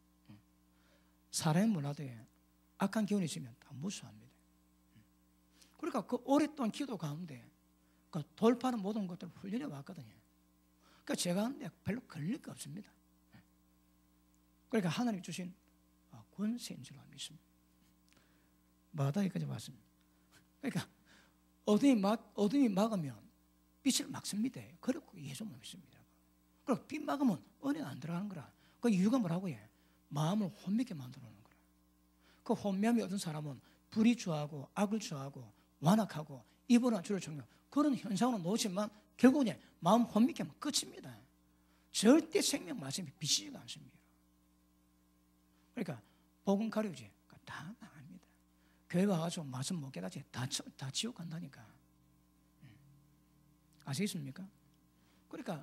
사람이 몰라도 악한 기운이 있으면 다 무서워합니다. 그러니까 그 오랫동안 기도 가운데 그 돌파하는 모든 것들을 훈련해 왔거든요. 그러니까 제가 하는데 별로 걸릴 게 없습니다. 그러니까 하나님이 주신 권세인 줄 믿습니다. 마다기까지 왔습니다. 그러니까 어둠이 막으면 빛을 막습니다. 그리고 예수만 믿습니다. 그리고 빛 막으면 은혜가 안 들어가는 거라. 그 이유가 뭐라고 해? 마음을 혼미게 만들어 놓는 거라. 그 혼미함이 어떤 사람은 불이 좋아하고 악을 좋아하고 완악하고 이보나 주를 정령 그런 현상으로 놓지만 결국은 마음 혼미게 하면 끝입니다. 절대 생명 말씀이 비치지가 않습니다. 그러니까 복음 가려우지 다 나갑니다. 교회 와가지고 말씀 못 깨닫지 다 지옥 간다니까. 아시겠습니까? 그러니까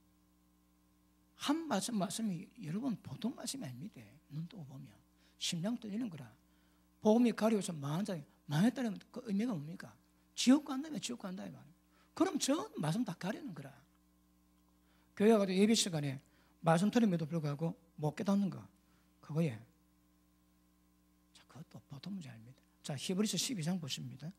한 말씀이 여러분 보통 말씀이 아닙니다. 눈 뜨고 보면 심장 떨리는 거라. 복음이 가려워서 망했다면 그 의미가 뭡니까? 지옥 간다면 지옥 간다 이 말이에요. 그럼 저 말씀 다 가리는 거라. 교회 가도 예배 시간에 말씀 들음에도 불구하고 못 깨닫는 거, 그거에 자, 그것도 보통 문제 아닙니다. 자, 히브리서 12장 보십니다.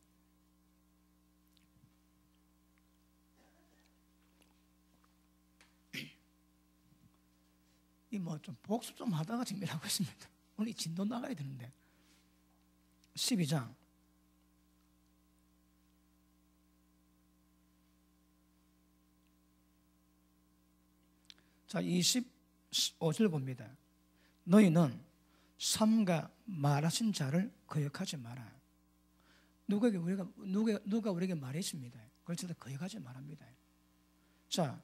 이 뭐 좀 복습 좀 하다가 지금 일하고 있습니다. 오늘 진도 나가야 되는데 12장 자 25절 봅니다. 너희는 삼가 말하신 자를 거역하지 마라. 누가 우리에게 말했습니다. 그래서 거역하지 말합니다. 자,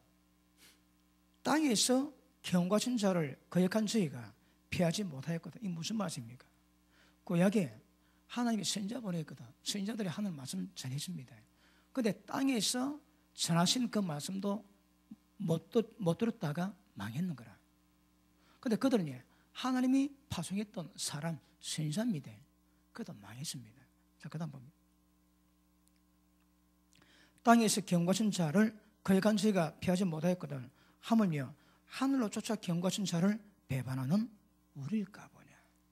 땅에서 경고하신 자를 거역한 저희가 피하지 못하였거든. 이 무슨 말씀입니까? 구약에 하나님이 선지자 보냈거든. 선지자들이 하나님 말씀 전했습니다. 그런데 땅에서 전하신 그 말씀도 못 들었다가 망했는 거라. 그런데 그들은 하나님이 파송했던 사람 선지자입니다. 그도 망했습니다. 자, 그 다음 봅니다. 땅에서 경고하신 자를 거역한 저희가 피하지 못하였거든. 하물며 하늘로 쫓아 경고하신 자를 배반하는 우리일까 보냐.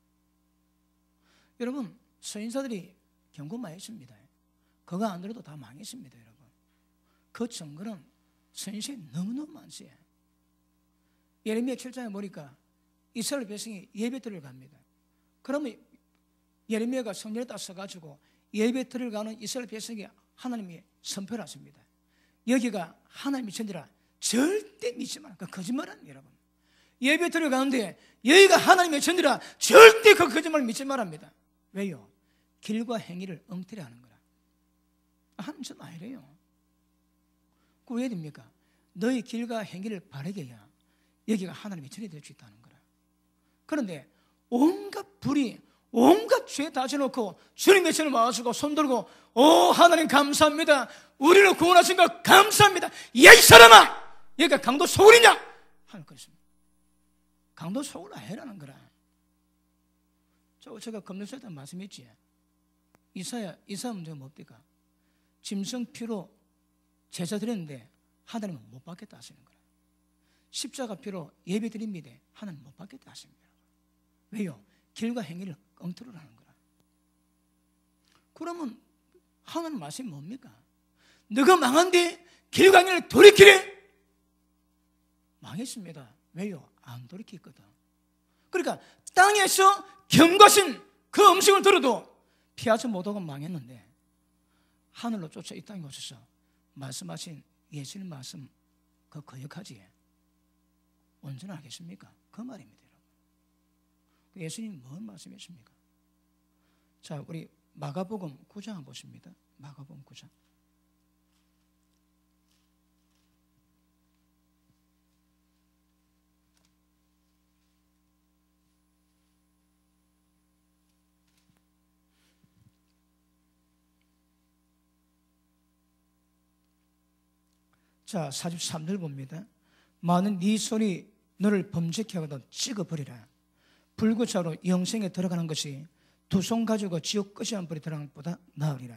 여러분, 선지자들이 경고 많이 했습니다. 그거 안 들어도 다 망했습니다. 여러분, 그 증거는 선지자에 너무너무 많지. 예레미야 7장에 보니까 이스라엘 백성이 예배드리러 갑니다. 그러면 예레미야가 성전에다 써가지고 예배드리러 가는 이스라엘 백성이 하나님이 선포를 하십니다. 여기가 하나님의 전지라 절대 믿지 마라. 그 거짓말은 여러분. 예배 들어가는데 여기가 하나님의 전지라 절대 그 거짓말을 믿지 말합니다. 왜요? 길과 행위를 엉터리 하는 거라. 하나님 전 아니래요. 그 왜 됩니까? 너희 길과 행위를 바르게 해야 여기가 하나님의 전이 될 수 있다는 거라. 그런데 온갖 불의, 온갖 죄 다 져놓고 주님의 전을 와가지고 손들고 하나님 감사합니다. 우리를 구원하신 것 감사합니다. 야, 이 사람아! 여기가 강도 소굴이냐? 하는 것입니다. 강도 소굴 아니라는 거라. 제가 검증할 때 말씀했지. 이사야 문제가 뭡니까? 짐승 피로 제사 드렸는데 하나님은 못 받겠다 하시는 거라. 십자가 피로 예배 드립니다. 하나님 못 받겠다 하시는 거라. 왜요? 길과 행위를 엉터리로 하는 거라. 그러면 하나님 말씀이 뭡니까? 너가 망한데 길과 행위를 돌이키래? 망했습니다. 왜요? 안 돌이켰거든. 그러니까 땅에서 경과신 그 음식을 들어도 피하지 못하고 망했는데 하늘로 쫓아 이 땅에 오셔서 말씀하신 예수님 말씀 그 거역하지 언제나 하겠습니까? 그 말입니다. 여러분. 예수님 뭔 말씀이십니까? 자, 우리 마가복음 9장 한번 보십니다. 마가복음 9장. 자, 43절 봅니다. 많은 네 손이 너를 범죄케 하거든 찍어버리라. 불구차로 영생에 들어가는 것이 두 손 가지고 지옥 끝이 한 벌이 들어가는 것보다 나으리라.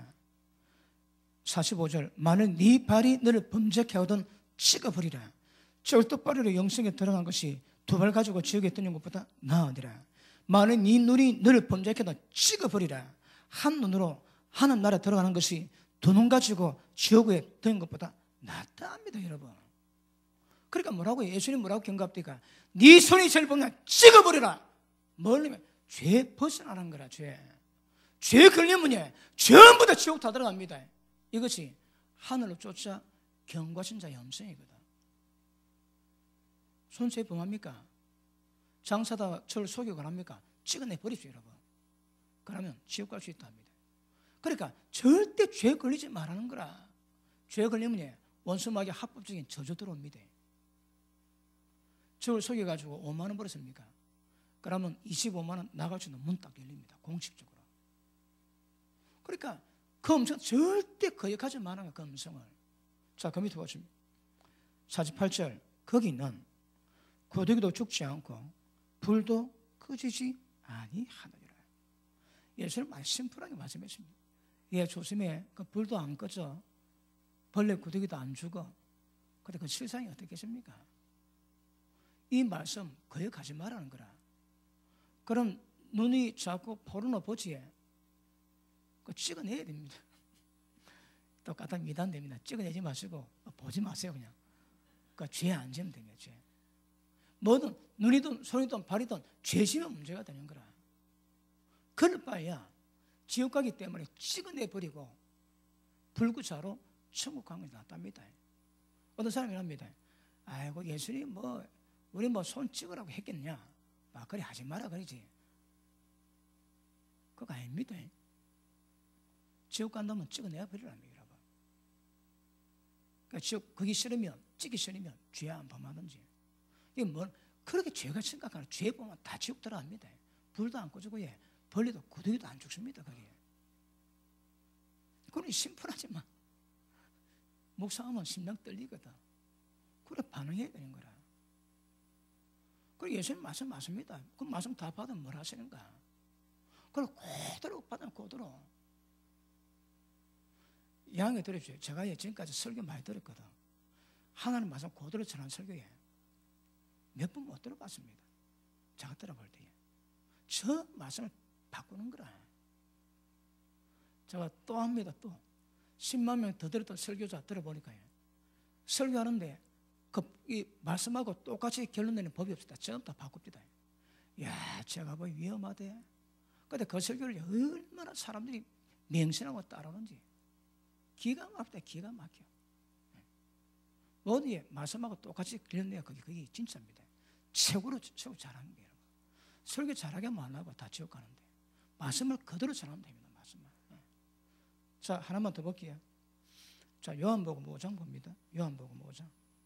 45절 많은 네 발이 너를 범죄케 하거든 찍어버리라. 절뚝발이로 영생에 들어간 것이 두 발 가지고 지옥에 뜨는 것보다 나으리라. 많은 네 눈이 너를 범죄케 하거든 찍어버리라. 한 눈으로 하나님 나라에 들어가는 것이 두 눈 가지고 지옥에 뜨는 것보다 낫다 합니다. 여러분. 그러니까 뭐라고 예수님 뭐라고 경고합니까? 네 손이 제일 보면 찍어버려라. 뭐냐면 죄 벗어나는 거라. 죄 걸리면 전부 다 지옥 다 들어갑니다. 이것이 하늘로 쫓아 경고하신 자의 음성이거든. 손죄 범합니까? 장사다 저를 속이고 합니까? 찍어내 버리십시오. 여러분. 그러면 지옥 갈 수 있다 합니다. 그러니까 절대 죄 걸리지 말라는 거라. 죄 걸리면 원수마귀 합법적인 저주 들어옵니다. 저를 속여가지고 5만 원 벌었습니까? 그러면 25만 원 나갈 수 있는 문 딱 열립니다. 공식적으로. 그러니까 그 음성 절대 거역하지 말아요. 그 음성을. 자, 그 밑에 보십니다. 48절 거기는 고데기도 죽지 않고 불도 꺼지지 아니하느니라. 예수는 아주 심플하게 말씀했습니다. 예, 조심해. 그 불도 안 꺼져. 벌레 고데기도 안 죽어. 근데 그 실상이 어떻겠습니까? 이 말씀 거역하지 말라는 거라. 그럼 눈이 자꾸 포르노보지에 그 찍어내야 됩니다. 똑같은 미단됩니다. 찍어내지 마시고 보지 마세요. 그냥 그러니까 죄 안 지면 됩니다. 죄. 뭐든 눈이든 손이든 발이든 죄지면 문제가 되는 거라. 그럴 바에야 지옥 가기 때문에 찍어내버리고 불구자로 천국 간 것이 낫답니다. 어떤 사람이 합니다. 아이고 예수님 우리 손 찍으라고 했겠냐. 막걸리 하지 마라 그러지. 그거 아닙니다. 지옥 간다면 찍어내야 버리랍니다. 그러니까 지옥 거기 싫으면 찍기 싫으면 죄 안 범하든지. 이게 그렇게 죄가 심각하나 죄 보면 다 지옥 들어갑니다. 불도 안 꺼지고 벌레도 고데기도 안 죽습니다. 거기에. 그건 심플하지만 목사하면 심장 떨리거든. 그래 반응해야 되는 거라. 그리고 예수님 말씀 맞습니다. 그 말씀 다 받으면 뭘 하시는가? 그걸 그대로 받으면 그대로. 양해 들으십시오. 제가 지금까지 설교 많이 들었거든. 하나님 말씀 그대로 전한 설교에 몇 번 못 들어봤습니다. 제가 들어볼 때에. 저 말씀을 바꾸는 거라. 제가 또 합니다. 또 10만 명 더 들었던 설교자 들어보니까요. 설교하는데 이 말씀하고 똑같이 결론 내는 법이 없었다. 전부 다 바꿉니다. 야, 제가 뭐 위험하대. 근데 그 설교를 얼마나 사람들이 맹신하고 따라오는지 기가 막히다. 기가 막혀. 모든 말씀하고 똑같이 결론 내야 그게 진짜입니다. 최고 잘하는 거예요. 설교 잘하게 안 하고 다 지옥 가는데 말씀을 그대로 전하면 됩니다. 말씀을. 자, 하나만 더 볼게요. 자, 요한복음 5장 봅니다. 요한복음 5장.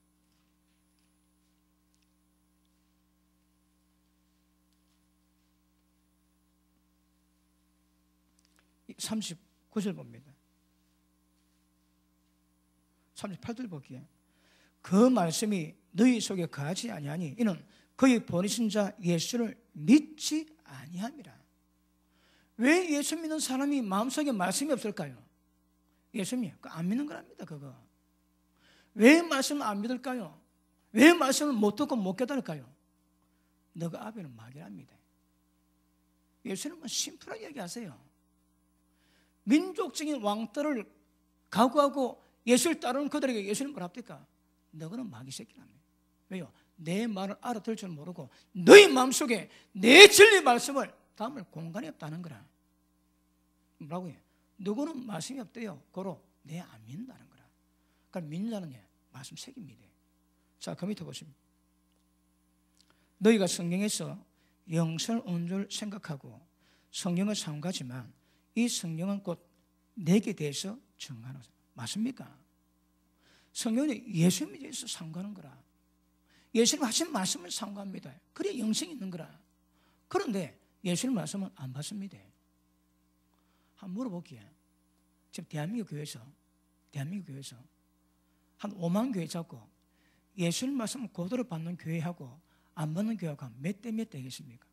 39절 봅니다. 38절 볼게요. 그 말씀이 너희 속에 거하지 아니하니 이는 그의 보내신 자 예수를 믿지 아니함이라. 왜 예수 믿는 사람이 마음속에 말씀이 없을까요? 예수님 안 믿는 거랍니다. 그거. 왜 말씀을 안 믿을까요? 왜 말씀을 못 듣고 못 깨달을까요? 너가 아비는 마귀랍니다. 예수님은 심플하게 얘기하세요. 민족적인 왕따를 각오하고 예수를 따르는 그들에게 예수님 뭐라 합니까? 너는 마귀 새끼랍니다. 왜요? 내 말을 알아들 줄 모르고 너희 마음속에 내 진리 말씀을 담을 공간이 없다는 거라. 뭐라고 해요? 누구는 말씀이 없대요. 고로 내 안 믿는다는 거라. 그러니까 믿는 자는 말씀 새깁니다. 자, 그 밑에 보시면 너희가 성경에서 영생을 얻는 줄 생각하고 성경을 삼가지만 이 성경은 곧 내게 대해서 증거하는 거죠. 맞습니까? 성경은 예수님에 대해서 삼가하는 거라. 예수님 하신 말씀을 삼가합니다. 그래 영생이 있는 거라. 그런데 예수님 말씀은 안 받습니다. 한번 물어볼게요. 지금 대한민국 교회에서 한 5만 교회 잡고 예수님 말씀을 그대로 받는 교회하고 안 받는 교회하고 몇 대 몇 되겠습니까?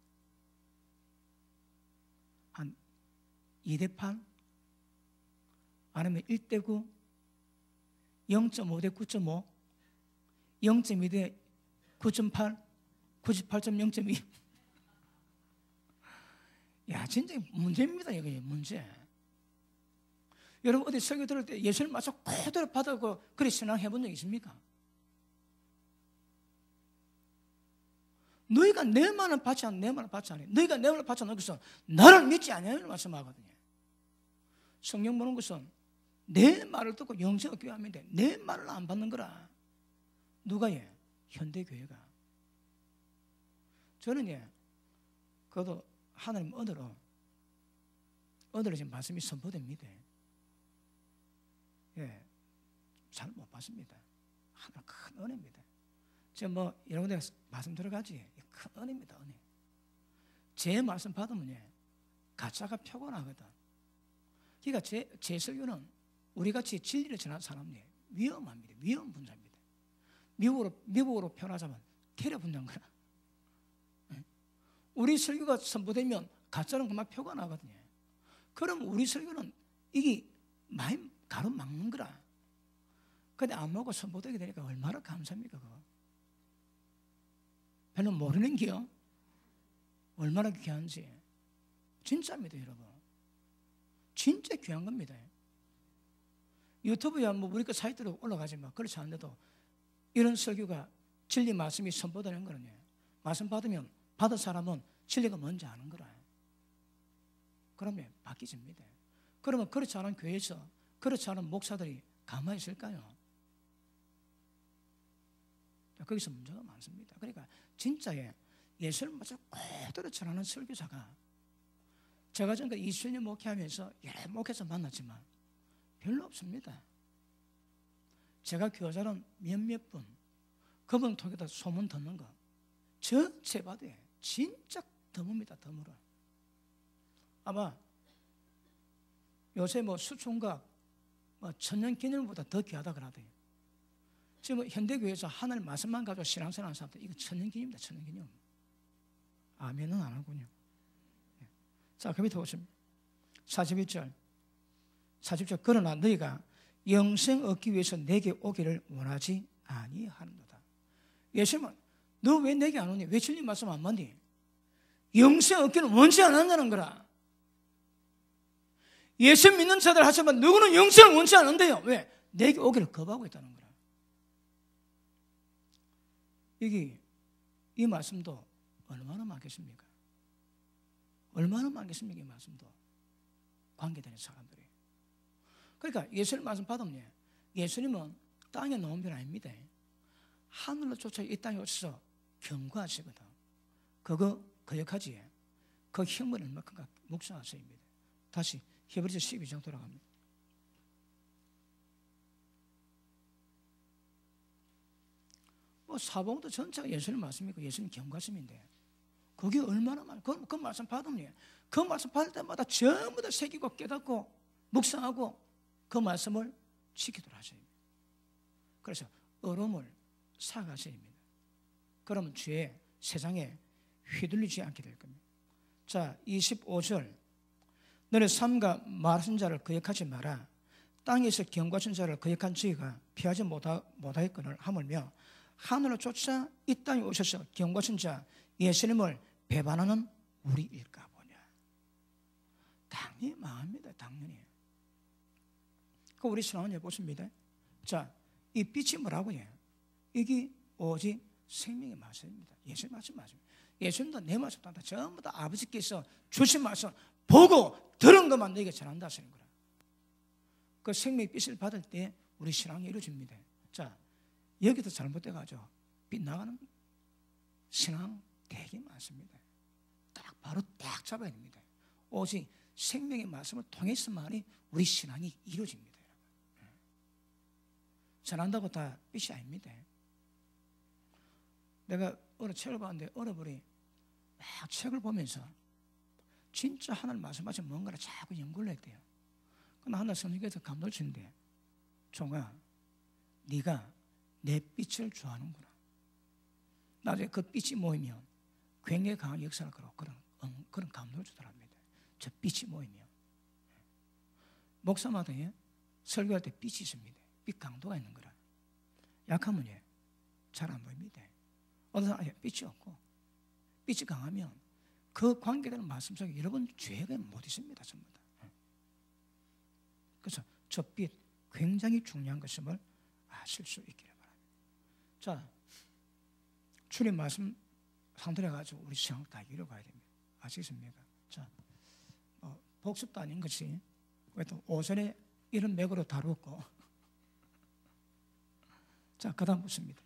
한 2대 8? 아니면 1대 9? 0.5대 9.5? 0.2대 9.8? 98.0.2? 야, 진짜 문제입니다. 이게 문제. 여러분 어디 설교 들을 때 예수님 말씀 그대로 받아고 그리 신앙해 본 적 있습니까? 너희가 내 말을 받지 않아, 내 말을 받지 않아. 너희가 내 말을 받지 않아. 그래서 나를 믿지 않아요. 말씀하거든요. 성경 보는 것은 내 말을 듣고 영생을 얻게 하면 돼. 내 말을 안 받는 거라. 누가 현대교회가. 저는 그것도 하나님 은혜로 지금 말씀이 선포됩니다. 잘 못 봤습니다. 하나님 큰 은혜입니다. 지금 여러 군데 말씀 들어가지 큰 은혜입니다. 은혜. 제 말씀 받으면 가짜가 표곤하거든. 그러니까 제 설교는 우리같이 진리를 전하는 사람이 위험합니다. 위험 분자입니다. 미국으로 표현하자면 테러 분단 거라. 우리 설교가 선포되면 가짜는 그만 표가 나거든요. 그럼 우리 설교는 이게 많이 가로막는 거라. 근데 안 먹고 선포되게 되니까 얼마나 감사합니까 그거. 별로 모르는 게요. 얼마나 귀한지. 진짜입니다 여러분. 진짜 귀한 겁니다. 유튜브야 뭐 우리 그 사이트로 올라가지만 그렇지 않은데도 이런 설교가 진리 말씀이 선포되는 거는요. 말씀 받으면 받은 사람은 진리가 뭔지 아는 거라. 그러면 바뀌집니다. 그러면 그렇지 않은 교회에서 그렇지 않은 목사들이 가만히 있을까요? 거기서 문제가 많습니다. 그러니까 진짜에 예수를 맞아 그대로 전하는 설교자가 제가 지금까지 20년 목회하면서 여러 목회에서 만났지만 별로 없습니다. 제가 교사는 몇몇 분 그분 통해서 소문 듣는 거 전체 봐도 진짜 드뭅니다. 드물어. 아마 요새 뭐 수총각 뭐 천년기념보다 더 귀하다 그러대요. 지금 현대교회에서 하늘 말씀만 가지고 신앙생활 하는 사람들 이거 천년기념입니다. 천년기념. 아멘은 안 하군요. 자, 그 밑에 보시면 41절 그러나 너희가 영생 얻기 위해서 내게 오기를 원하지 아니하는도다. 예수님은 너 왜 내게 안 오니? 왜 진리 말씀 안 받니? 영생 얻기는 원치 않는다는 거라. 예수 믿는 자들 하지만 누구는 영생을 원치 않는데요. 왜? 내게 오기를 거부하고 있다는 거라. 이 말씀도 얼마나 많겠습니까? 얼마나 많겠습니까? 이 말씀도 관계되는 사람들이. 그러니까 예수님 말씀 받으면 예수님은 땅에 놓은 분 아닙니다. 하늘로 쫓아 이 땅에 오셔서 경고하시거든. 그거 거역하지. 그 힘을 얼마큼가 묵상하셔야입니다. 다시 히브리서 12장 돌아갑니다. 뭐 사복음도 전체가 예수님 말씀이고 예수님 경고하심인데 그게 얼마나 많아요. 그 말씀 받으면 그 말씀 받을 때마다 전부 다 새기고 깨닫고 묵상하고 그 말씀을 지키도록 하셔야 됩니다. 그래서 얼음을 사가셔야 됩니다. 그러면 죄에 세상에 휘둘리지 않게 될 겁니다. 자, 25절 너는 삼가 말하신 자를 거역하지 마라. 땅에서 경고하신 자를 거역한 저희가 피하지 못하였거늘 하물며 하늘로 쫓아 이 땅에 오셔서 경고하신 자 예수님을 배반하는 우리일까 보냐. 당연히 망합니다. 당연히. 그 우리 신앙은 보십니다. 자, 이 빛이 뭐라고요? 이게 오직 생명의 말씀입니다. 예수의 말씀 맞습니다. 예수님도 내 말씀도 다 전부 다 아버지께서 주신 말씀 보고 들은 것만 너에게 전한다 하시는 거라. 그 생명의 빛을 받을 때 우리 신앙이 이루어집니다. 자, 여기도 잘못돼가지고 빗나가는 신앙 되게 많습니다. 바로 딱 잡아야 됩니다. 오직 생명의 말씀을 통해서만이 우리 신앙이 이루어집니다. 전한다고 다 빛이 아닙니다. 내가 어느 책을 봤는데 어느 분이 막 책을 보면서 진짜 하나님 말씀하신 뭔가를 자꾸 연구를 했대요. 그러나 하나 선생님께서 감동을 주는데 종아 네가 내 빛을 좋아하는구나. 나중에 그 빛이 모이면 굉장히 강한 역사를 걸어 그런 감동을 주더랍니다. 저 빛이 모이면 목사마다 설교할 때 빛이 있습니다. 빛 강도가 있는 거라. 약하면 잘 안 보입니다. 어느 사람은 빛이 없고 빛이 강하면 그 관계되는 말씀 속에 여러분 죄가 못 있습니다. 전부 다. 그래서 저 빛 굉장히 중요한 것임을 아실 수 있기를 바랍니다. 자, 주님 말씀 상들여가지고 우리 신앙을 다 이뤄가야 됩니다. 아시겠습니까? 자, 복습도 아닌 것이 왜 또 오전에 이런 맥으로 다루었고 자, 그 다음 묻습니다.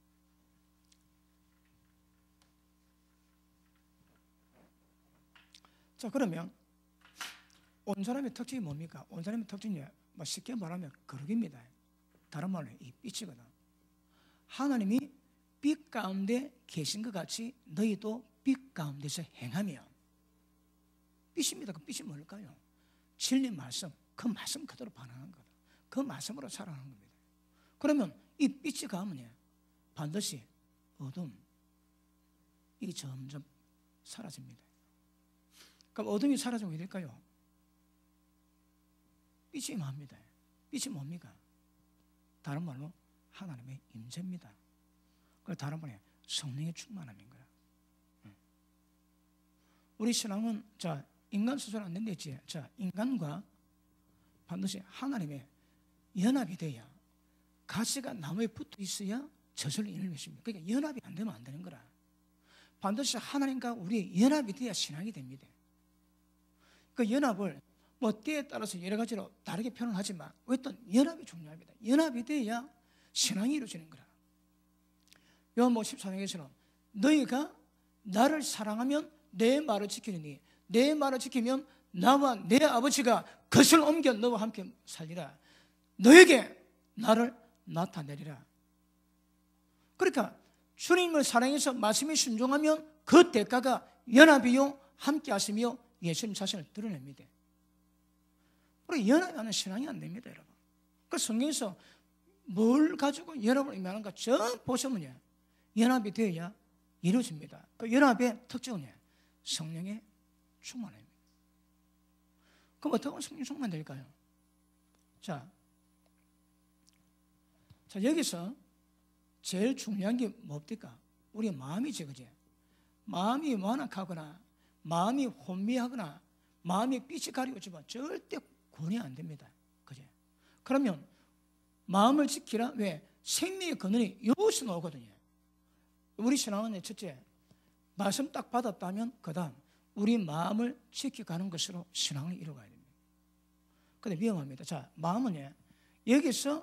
자, 그러면 온 사람의 특징이 뭡니까? 온 사람의 특징이 뭐 쉽게 말하면 거룩입니다. 다른 말로 이 빛이거든. 하나님이 빛 가운데 계신 것 같이 너희도 빛 가운데서 행하며 빛입니다. 그 빛이 뭘까요? 진리 말씀, 그 말씀 그대로 반응하는 거다. 그 말씀으로 살아가는 겁니다. 그러면 이 빛이 가면 반드시 어둠 이게 점점 사라집니다. 그럼 어둠이 사라지면 왜 될까요? 빛이 임합니다. 빛이 뭡니까? 다른 말로 하나님의 임재입니다. 그리고 다른 말로 성령의 충만함인 거야. 우리 신앙은 자 인간 스스로 안 된댔지. 자 인간과 반드시 하나님의 연합이 돼야 가시가 나무에 붙어 있어야 저절로 인을 맺습니다. 그러니까 연합이 안 되면 안 되는 거라. 반드시 하나님과 우리의 연합이 돼야 신앙이 됩니다. 그 연합을 뭐 때에 따라서 여러 가지로 다르게 표현을 하지만 어떤 연합이 중요합니다. 연합이 돼야 신앙이 이루어지는 거라. 요한복음 14장에서는 너희가 나를 사랑하면 내 말을 지키리니 내 말을 지키면 나와 내 아버지가 것을 옮겨 너와 함께 살리라. 너에게 나를 나타내리라. 그러니까 주님을 사랑해서 말씀에 순종하면 그 대가가 연합이요 함께 하시며 예수님 자신을 드러냅니다. 우리 연합이 하는 신앙이 안 됩니다, 여러분. 그 성경에서 뭘 가지고 연합을 의미하는가 저 보시면요 연합이 되어야 이루어집니다. 그 연합의 특징은 성령의 충만입니다. 그럼 어떻게 성령 충만될까요? 자 여기서 제일 중요한 게 뭡니까? 우리 마음이지, 그지? 마음이 완악하거나 마음이 혼미하거나 마음이 빛이 가리워지면 절대 구원이 안 됩니다. 그지? 그러면 마음을 지키라. 왜? 생명의 근원이 여기서 나오거든요. 우리 신앙은 첫째 말씀 딱 받았다면 그 다음 우리 마음을 지켜가는 것으로 신앙을 이루어가야 됩니다. 근데 위험합니다. 자, 마음은 여기서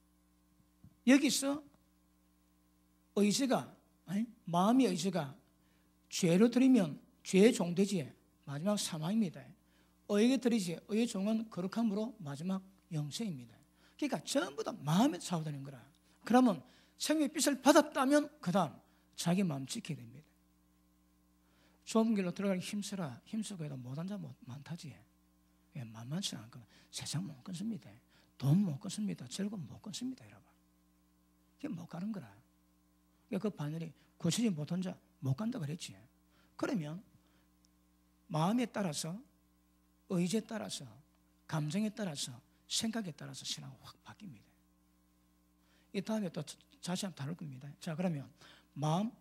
의지가 마음의 의지가 죄로 들이면 죄의 종되지 마지막 사망입니다. 의에게 들이지 의의 종은 거룩함으로 마지막 영생입니다. 그러니까 전부 다 마음에서 싸우는 거라. 그러면 생명의 빛을 받았다면 그 다음 자기 마음 지켜야 됩니다. 좁은 길로 들어가기 힘쓰고 해도 못한 자 많다지. 만만치 않거든. 세상 못 끊습니다. 돈 못 끊습니다. 즐거움 못 끊습니다, 여러분. 그게 못 가는 거라. 그 바늘이 고치지 못한 자 못 간다 그랬지. 그러면 마음에 따라서 의지에 따라서 감정에 따라서 생각에 따라서 신앙이 확 바뀝니다. 이 다음에 또 자세히 한번 다룰 겁니다. 자, 그러면 마음의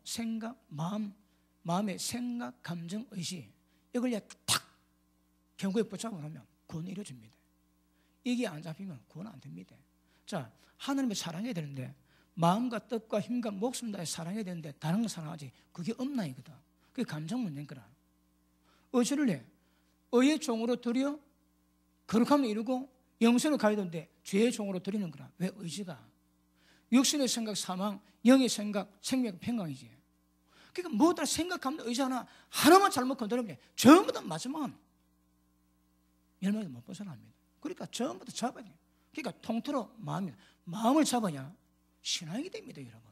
생각, 감정, 의지 이걸 탁 경고에 붙잡아 놓으면 구원이 이루어집니다. 이게 안 잡히면 구원 안 됩니다. 자, 하나님을 사랑해야 되는데 마음과 뜻과 힘과 목숨 다해 사랑해야 되는데 다른 거 사랑하지 그게 없나이거든. 그게 감정 문제인 거라. 의지를 해. 의의 종으로 드려 거룩함을 이루고 영생을 가야 되는데 죄의 종으로 드리는 거라. 왜? 의지가 육신의 생각 사망, 영의 생각 생명 평강이지. 그러니까 뭐다 생각하면 의지 하나만 잘못 건드리면 전부 다 마지막은 열매도 못 벗어납니다. 그러니까 전부 다 잡아야 돼요. 그러니까 통틀어 마음을 잡아야 신앙이 됩니다, 여러분.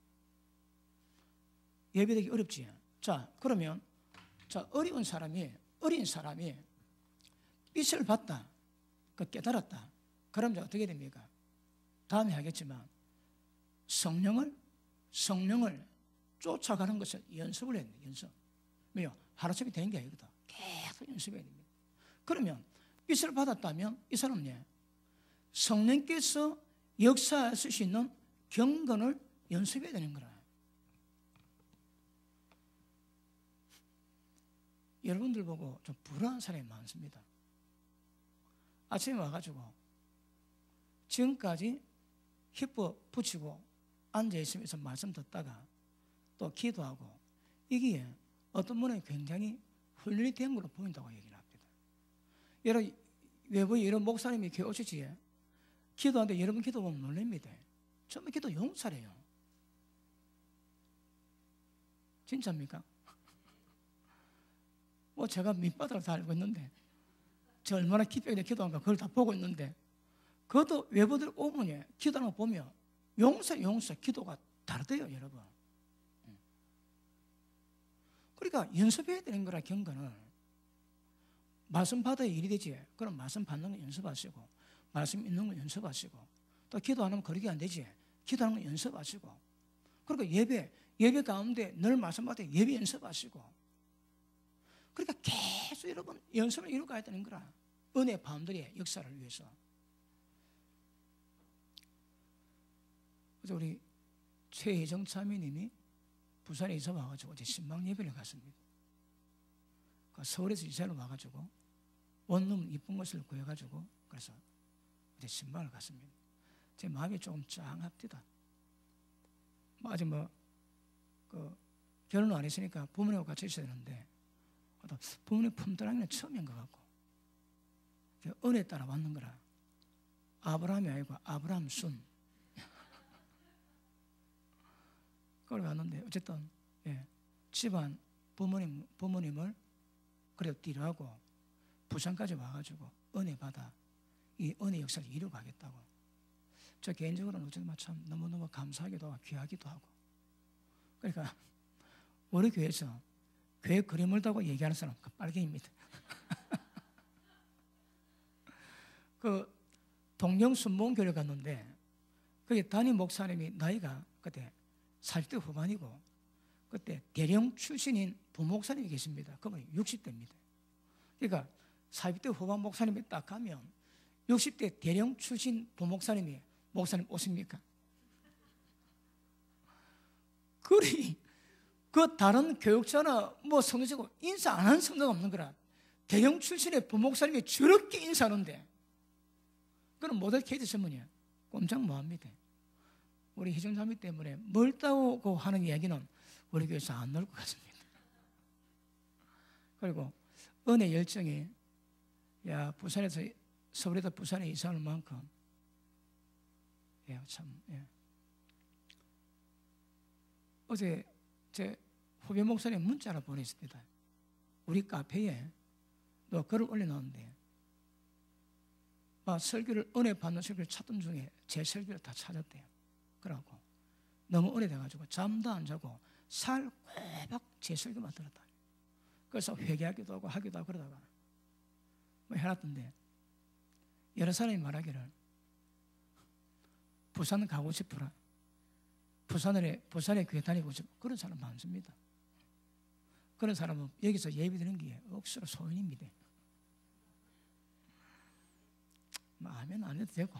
예배되기 어렵지. 자, 그러면 어린 사람이 빛을 봤다, 깨달았다. 그러면 어떻게 됩니까? 다음에 하겠지만 성령을 쫓아가는 것을 연습을 해야 됩니다. 연습. 왜요? 하루아침에 되는 게 아니거든. 계속 연습해야 됩니다. 그러면 빛을 받았다면 이 사람은 성령께서 역사하실 수 있는 경건을 연습해야 되는 거라. 여러분들 보고 좀 불안한 사람이 많습니다. 아침에 와가지고 지금까지 힙업 붙이고 앉아있으면서 말씀 듣다가 또 기도하고 이게 어떤 분은 굉장히 훈련이 된 걸로 보인다고 얘기를 합니다. 여러분 외부에 이런 목사님이 교회 오시지 기도하는데 여러분 기도 보면 놀랍니다. 처음에 기도 용사래요. 진짜입니까? 제가 밑바닥을 다 알고 있는데 저 얼마나 기도에 기도한가 그걸 다 보고 있는데 그것도 외부들 오면 기도하는 거 보면 용사 기도가 다르대요, 여러분. 그러니까 연습해야 되는 거라. 경건은 말씀 받아야 일이 되지. 그럼 말씀 받는 거 연습하시고 말씀 읽는 거 연습하시고 또 기도 안 하면 거리게 안 되지. 기도하는 거 연습하시고 그리고 예배 가운데 늘 말씀받아 예배 연습하시고, 그러니까 계속 여러분 연습을 이루어가야 되는 거라. 은혜 바운더리의 역사를 위해서. 그래서 우리 최혜정 참여님이 부산에 이사 와가지고 이제 신방 예배를 갔습니다. 서울에서 이사를 와가지고 원룸 이쁜 곳을 구해가지고 그래서 이제 신방을 갔습니다. 제 마음이 조금 짱합니다. 아직 결혼을 안 했으니까 부모님하고 같이 있어야 되는데 부모님 품더라기는 처음인 것 같고 은혜에 따라 왔는 거라. 아브라함이 아니고 아브라함 순. 그걸 갔는데 어쨌든 집안 부모님을 그래도 뒤로하고 부산까지 와가지고 은혜 받아 이 은혜 역사를 이루어가겠다고. 저 개인적으로는 어쨌든 참 너무너무 감사하기도 하고 귀하기도 하고. 그러니까 우리 교회에서 교회 그림을 다고 얘기하는 사람 그 빨갱입니다. 그 동경순복음교회를 갔는데 거기 담임 목사님이 나이가 그때 40대 후반이고 그때 대령 출신인 부목사님이 계십니다. 그분이 60대입니다. 그러니까 40대 후반 목사님이 딱 가면 60대 대령 출신 부목사님이 목사님 오십니까? 그리 그 다른 교육자나 뭐 성도지고 인사 안 하는 성도가 없는 거라. 대령 출신의 부목사님이 저렇게 인사하는데 그건 모델 케이트 전문이야. 꼼짝 못합니다. 우리 희정자매 때문에 멀다고 하는 이야기는 우리 교회에서 안 나올 것 같습니다. 그리고 은혜 열정이 부산에서 서울에서 부산에 이사 올 만큼 참 어제 제 후배 목사님 문자를 보냈습니다. 우리 카페에 너 글을 올려놨는데 설교를 은혜 받는 설교를 찾던 중에 제 설교를 다 찾았대요. 그러고 너무 은혜돼가지고 잠도 안 자고 살 꼬박 제 설교만 들었다. 그래서 회개하기도 하고 하기도 하고 그러다가 해놨던데 여러 사람이 말하기를 부산 가고 싶어라. 부산에 교회 다니고 싶어. 그런 사람 많습니다. 그런 사람은 여기서 예배드리는 게 억수로 소원입니다. 아멘 안 해도 되고.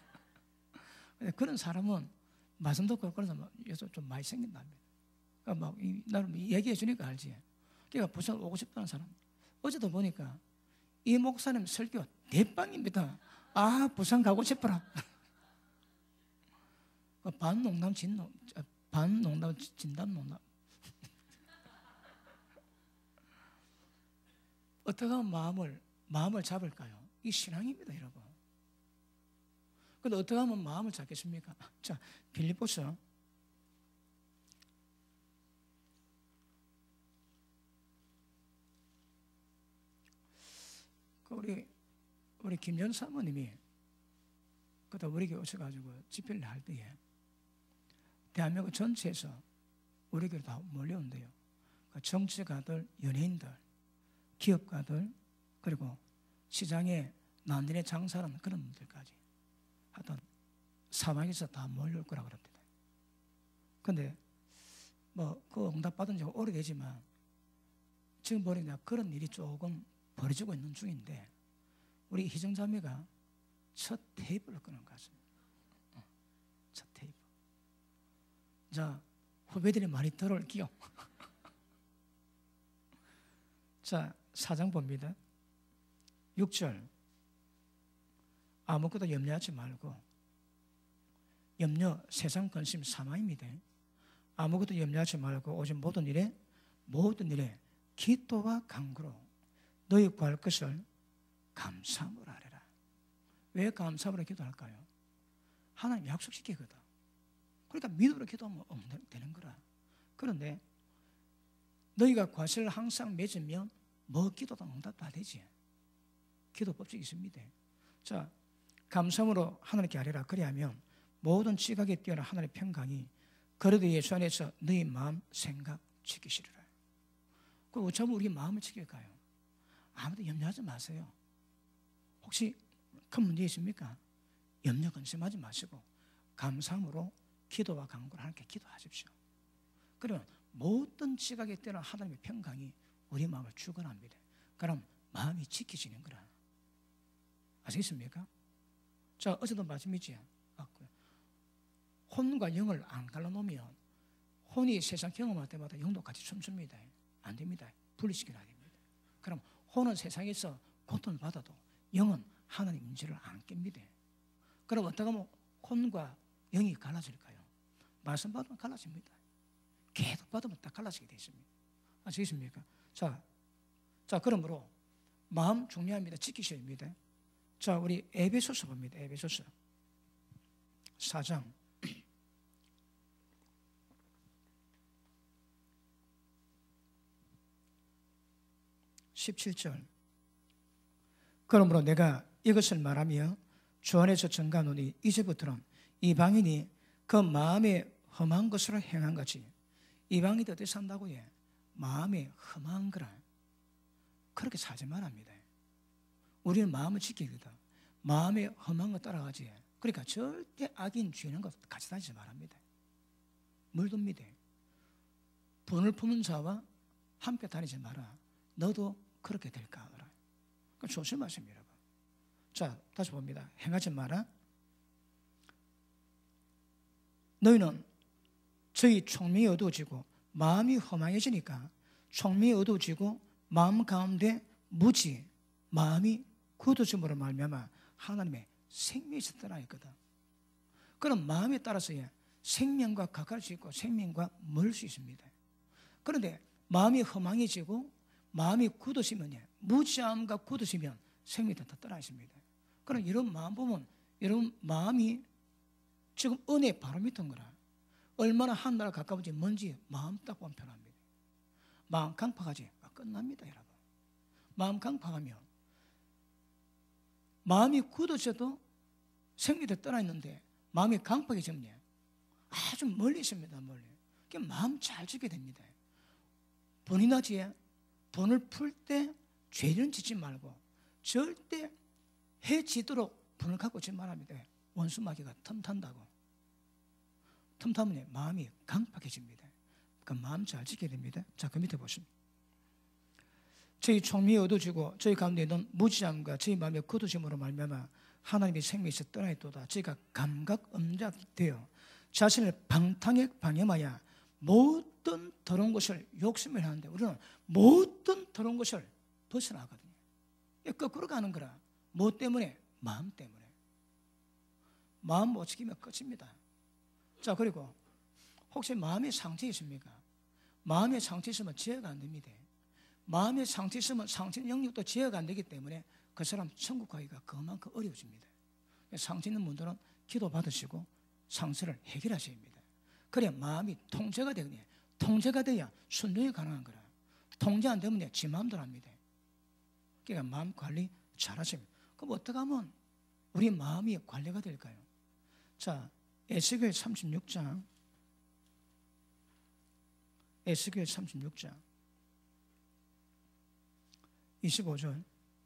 그런 사람은 말씀 듣고 그런 사람은 여기서 좀 많이 생긴답니다. 그러니까 나를 얘기해 주니까 알지. 그러니까 부산 오고 싶다는 사람. 어제도 보니까 이 목사님 설교 대빵입니다. 부산 가고 싶어라. 반 농담 진담 농담. 어떻게 하면 마음을 잡을까요? 이 신앙입니다, 여러분. 근데 어떻게 하면 마음을 잡겠습니까? 자, 빌립보서 우리 김연 사모님이 그때 우리 교회 오셔가지고 집회를 할 때에 대한민국 전체에서 우리 교회로 다 몰려온대요. 정치가들, 연예인들, 기업가들, 그리고 시장에 난리에 장사하는 그런 분들까지 하여튼 사방에서 다 몰려올 거라 그럽니다. 근데 그 응답 받은 지가 오래되지만 지금 보니까 그런 일이 조금 벌어지고 있는 중인데 우리 희정자매가 첫 테이프를 끊은 것 같습니다. 첫 테이프. 자, 후배들이 많이 들어올게요. 자, 4장 봅니다. 6절. 아무것도 염려하지 말고 세상 근심 사망입니다. 아무것도 염려하지 말고 오직 모든 일에 기도와 간구로 너희 구할 것을 감사함으로 하리라. 왜 감사함으로 기도할까요? 하나님 약속시키거든. 그러니까 믿음으로 기도하면 되는 거라. 그런데 너희가 과실을 항상 맺으면 기도도 응답 다 되지. 기도 법칙이 있습니다. 자, 감사함으로 하나님께 아뢰라. 그리하면 모든 지각에 뛰어난 하나님의 평강이 그리스도 예수 안에서 너희 마음 생각 지키시리라. 그럼 어쩌면 우리 마음을 지킬까요? 아무도 염려하지 마세요. 혹시 큰 문제 있습니까? 염려 근심하지 마시고 감사함으로 기도와 간구를 하나님께 기도하십시오. 그러면 모든 지각에 때는 하나님의 평강이 우리 마음을 주관합니다. 그럼 마음이 지켜지는 거라. 아시겠습니까? 자, 어제도 말씀이지. 혼과 영을 안 갈라놓으면 혼이 세상 경험할 때마다 영도 같이 춤춥니다. 안 됩니다. 분리시켜야 됩니다. 그럼 혼은 세상에서 고통을 받아도 영은 하나님 임재를 안 깹니다. 그럼 어떻게 하면 혼과 영이 갈라질까요? 말씀 받으면 갈라집니다. 계속 받으면 딱 갈라지게 되어 있습니다. 아시겠습니까? 자, 그러므로 마음 중요합니다. 지키셔야 합니다. 자, 우리 에베소서 봅니다. 에베소서 4장 17절. 그러므로 내가 이것을 말하며 주 안에서 증가하노니 이제부터는 이방인이 그 마음에 험한 것으로 행한 것이, 이방인이 어떻게 산다고 해? 마음에 험한 거라. 그렇게 살지 말합니다. 우리는 마음을 지키거든. 마음에 험한 거 따라가지. 그러니까 절대 악인 죄는 것 같이 다니지 말합니다. 물듭니다. 분을 품은 자와 함께 다니지 마라. 너도 그렇게 될까 하라. 조심하십니다, 여러분. 자, 다시 봅니다. 행하지 마라. 너희는 저희 총명이 어두워지고 마음이 허망해지니까 총명이 어두워지고 마음 가운데 무지, 마음이 굳어짐으로 말미암아 하나님의 생명에서 떠나 있거든. 그럼 마음에 따라서 생명과 가까울 수 있고 생명과 멀을 수 있습니다. 그런데 마음이 허망해지고 마음이 굳어지면, 무지함과 굳어지면 생명이 다 떠나 있습니다. 그럼 이런 마음 보면 여러분 마음이 지금 은혜 바로 밑인 거라. 얼마나 하나님과 가까운지 뭔지 마음 딱 보면 편합니다. 마음 강팍하지 끝납니다, 여러분. 마음 강팍하면 마음이 굳어져도 생명이 떠나 있는데 마음이 강팍해지면 아주 멀리 있습니다, 멀리. 그러니까 마음 잘 지게 됩니다. 본인아지 돈을 풀 때 죄는 짓지 말고 절대 해지도록 분을 갖고 있지 말합니다. 원수마귀가 틈탄다고. 틈타면 마음이 강팍해집니다. 그러니까 마음 잘 지켜야 됩니다. 자, 그 밑에 보십니다. 저희 총명이 어두워지고 저희 가운데 있는 무지함과 저희 마음의 굳어짐으로 말미암아 하나님의 생명에서 떠나 있도다. 저희가 감각음작되어 자신을 방탕에 방임하여 모든 더러운 것을 욕심을 하는데 우리는 모든 더러운 것을 벗어나거든요. 거꾸로 가는 거라. 뭐 때문에? 마음 때문에. 마음 못 지키면 끝입니다. 자, 그리고 혹시 마음에 상처 있습니까? 마음에 상처 있으면 제어가 안 됩니다. 마음에 상처 있으면 상처 영역도 제어가 안 되기 때문에 그 사람 천국 가기가 그만큼 어려워집니다. 상처 있는 분들은 기도 받으시고 상처를 해결하셔야 합니다. 그래야 마음이 통제가 되거든요. 통제가 돼야 순종이 가능한 거라. 통제 안 되면 지 마음대로 합니다. 그러니까 마음 관리 잘 하시면. 그럼 어떻게 하면 우리 마음이 관리가 될까요? 자, 에스겔 36장 25절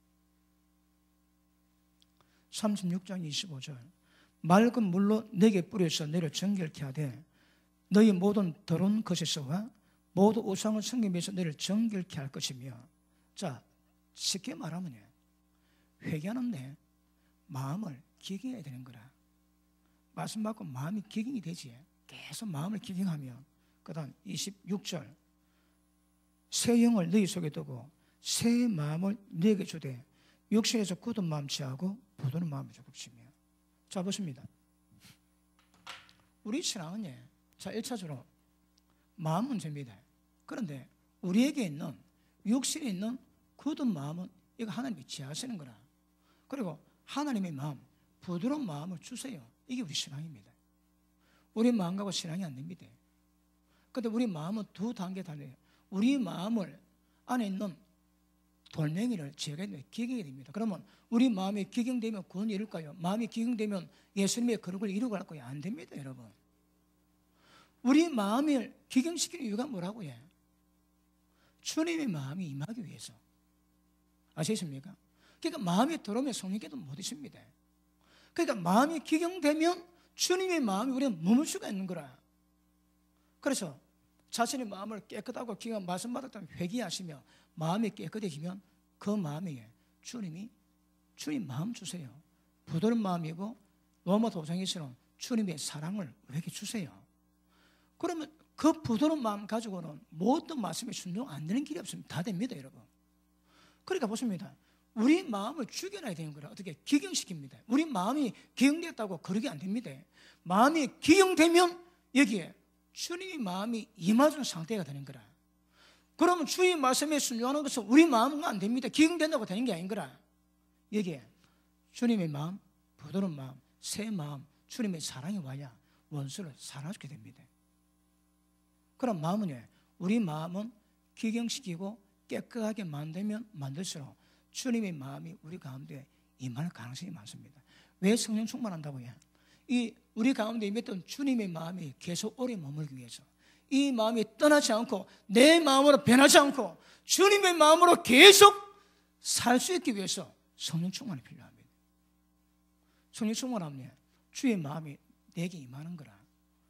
36장 25절 맑은 물로 내게 뿌려서 너를 정결케 하되 너희 모든 더러운 것에서와 모두 우상을 섬기면서 너를 정결케 할 것이며. 자, 쉽게 말하면 회개하는데 마음을 기경해야 되는 거라. 말씀 받고 마음이 기경이 되지. 계속 마음을 기경하면 그 다음 26절 새 영을 너희 속에 두고 새 마음을 너에게 주되 육신에서 굳은 마음 취하고 부드러운 마음을 주십시며. 자, 보십니다. 우리 신앙은 자, 1차적으로 마음 문제입니다. 그런데 우리에게 있는 육신에 있는 굳은 마음은 이거 하나님이 지하시는 거라. 그리고 하나님의 마음, 부드러운 마음을 주세요. 이게 우리 신앙입니다. 우리 마음하고 신앙이 안 됩니다. 그런데 우리 마음은 두 단계 달려요. 우리 마음을 안에 있는 돌멩이를 제가 기경이 됩니다. 그러면 우리 마음이 기경되면 구원이 이룰까요? 마음이 기경되면 예수님의 거룩을 이루고 갈 거예요? 안 됩니다, 여러분. 우리 마음을 기경시키는 이유가 뭐라고요? 주님의 마음이 임하기 위해서. 아시겠습니까? 그러니까 마음이 들어오면 성령께도 못 있습니다. 그러니까 마음이 기경되면 주님의 마음이 우리는 머물 수가 있는 거라. 그래서 자신의 마음을 깨끗하고 기가 말씀 받았다면 회개하시며 마음이 깨끗해지면 그 마음에 주님 마음 주세요. 부드러운 마음이고 로마 도장에서는 주님의 사랑을 우리에게 주세요. 그러면 그 부드러운 마음 가지고는 모든 말씀에 순종 안 되는 길이 없습니다. 다 됩니다, 여러분. 그러니까 보십니다. 우리 마음을 죽여놔야 되는 거라. 어떻게? 기경시킵니다. 우리 마음이 기경됐다고 그러게 안 됩니다. 마음이 기경되면 여기에 주님의 마음이 임하는 상태가 되는 거라. 그러면 주의 말씀에 순종하는 것은 우리 마음은 안 됩니다. 기경된다고 되는 게 아닌 거라. 여기에 주님의 마음, 부드러운 마음, 새 마음, 주님의 사랑이 와야 원수를 사랑하게 됩니다. 그런 마음은요, 우리 마음은 기경시키고 깨끗하게 만들면 만들수록 주님의 마음이 우리 가운데 임할 가능성이 많습니다. 왜 성령 충만한다고요? 이 우리 가운데 임했던 주님의 마음이 계속 오래 머물기 위해서, 이 마음이 떠나지 않고 내 마음으로 변하지 않고 주님의 마음으로 계속 살 수 있기 위해서 성령 충만이 필요합니다. 성령 충만하면 주의 마음이 내게 임하는 거라.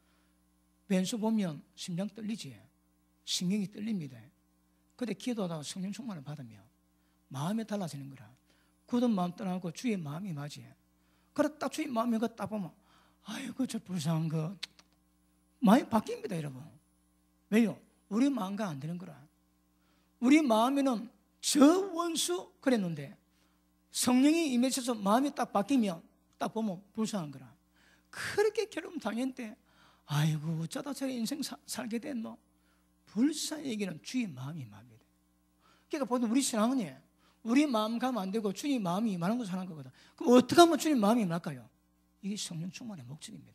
왼수 보면 심장 떨리지, 신경이 떨립니다. 그때 기도하다가 성령 충만을 받으면 마음이 달라지는 거라. 굳은 마음 떠나고 주의 마음이 맞지. 그래 딱 주의 마음이 딱 보면 아이고 저 불쌍한 거 많이 바뀝니다, 여러분. 왜요? 우리 마음과 안 되는 거라. 우리 마음에는 저 원수 그랬는데 성령이 임해서 마음이 딱 바뀌면 딱 보면 불쌍한 거라. 그렇게 괴로움 당했는데 아이고 어쩌다 저 인생 살게 됐노? 불쌍히 얘기는 주의 마음이 임합니다. 그러니까 보통 우리 신앙은 우리 마음 가면 안 되고 주님 마음이 임하는 것을 하는 거거든. 그럼 어떻게 하면 주님 마음이 임할까요? 이게 성령 충만의 목적입니다.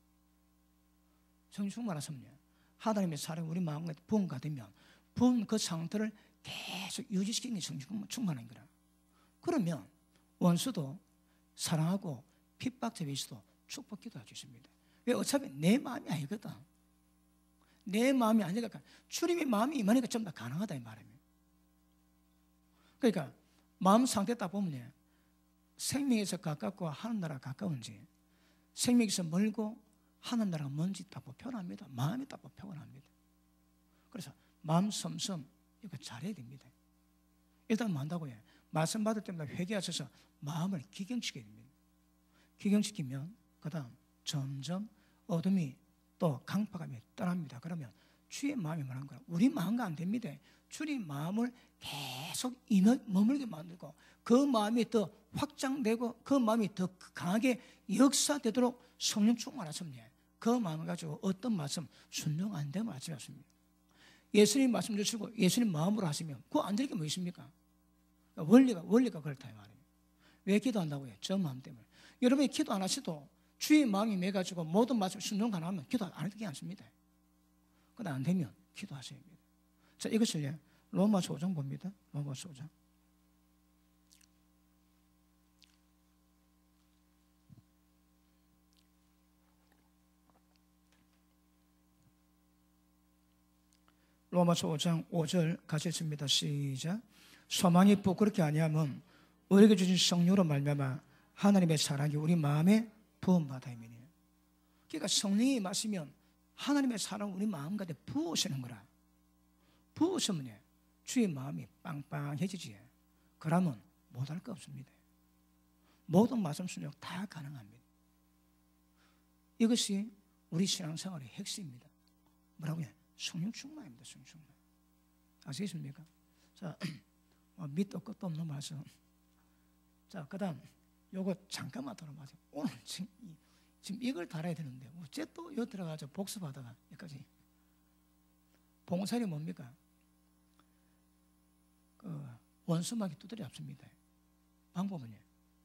성령 충만하시면 하나님의 사랑이 우리 마음에 부흥가 되면 부은 그 상태를 계속 유지시키는 게 성령 충만한 거라. 그러면 원수도 사랑하고 핍박자 위에서도 축복 기도해 주십니다. 왜? 어차피 내 마음이 아니거든. 내 마음이 아니니까 주님의 마음이 임하니까 전부 다 가능하다 이 말입니다. 그러니까 마음 상태 딱 보면 생명에서 가깝고 하늘나라가 가까운지, 생명에서 멀고 하늘나라가 먼지 딱 표현합니다. 마음이 딱 표현합니다. 그래서 마음 섬섬 이거 잘해야 됩니다. 일단 뭐 한다고요? 말씀 받을 때마다 회개하셔서 마음을 기경시켜야 됩니다. 기경시키면 그 다음 점점 어둠이 또 강팍함이 떠납니다. 그러면 주의 마음이 말한 거야. 우리 마음과 안 됩니다. 주의 마음을 계속 머물게 만들고 그 마음이 더 확장되고 그 마음이 더 강하게 역사되도록 성령 충만하십니다. 그 마음을 가지고 어떤 말씀 순종 안 되면 하지 않습니다. 예수님 말씀 주시고 예수님 마음으로 하시면 그거 안 될 게 뭐 있습니까? 원리가 그렇다 이 말이에요. 왜 기도한다고요? 저 마음 때문에. 여러분이 기도 안 하셔도 주의 마음이 매가지고 모든 말씀 순종 가능하면 기도 안 해도 괜찮습니다. 그러나 안 되면 기도하셔야 합니다. 자, 이것을 로마서 5장 봅니다. 로마서 5장. 로마서 5장 5절 같이 읽습니다. 시작. 소망이 부끄럽게 아니하면 우리에게 주신 성령으로 말미암아 하나님의 사랑이 우리 마음에 부음받아이니. 그러니까 성령이 마시면 하나님의 사랑을 우리 마음 가운데 부으시는 거라. 부으시면 주의 마음이 빵빵해지지. 그러면 못할 거 없습니다. 모든 말씀 순종 다 가능합니다. 이것이 우리 신앙생활의 핵심입니다. 뭐라고요? 성령 충만입니다. 성령 충만. 아시겠습니까? 자, 밑도 끝도 없는 말씀. 자, 그 다음 요거 잠깐만 들어봐세요. 오늘 지금 이걸 달아야 되는데 어째 또 여기 들어가서 복습하다가 여기까지. 봉사리 뭡니까? 원수막이 두드려 잡습니다. 방법은요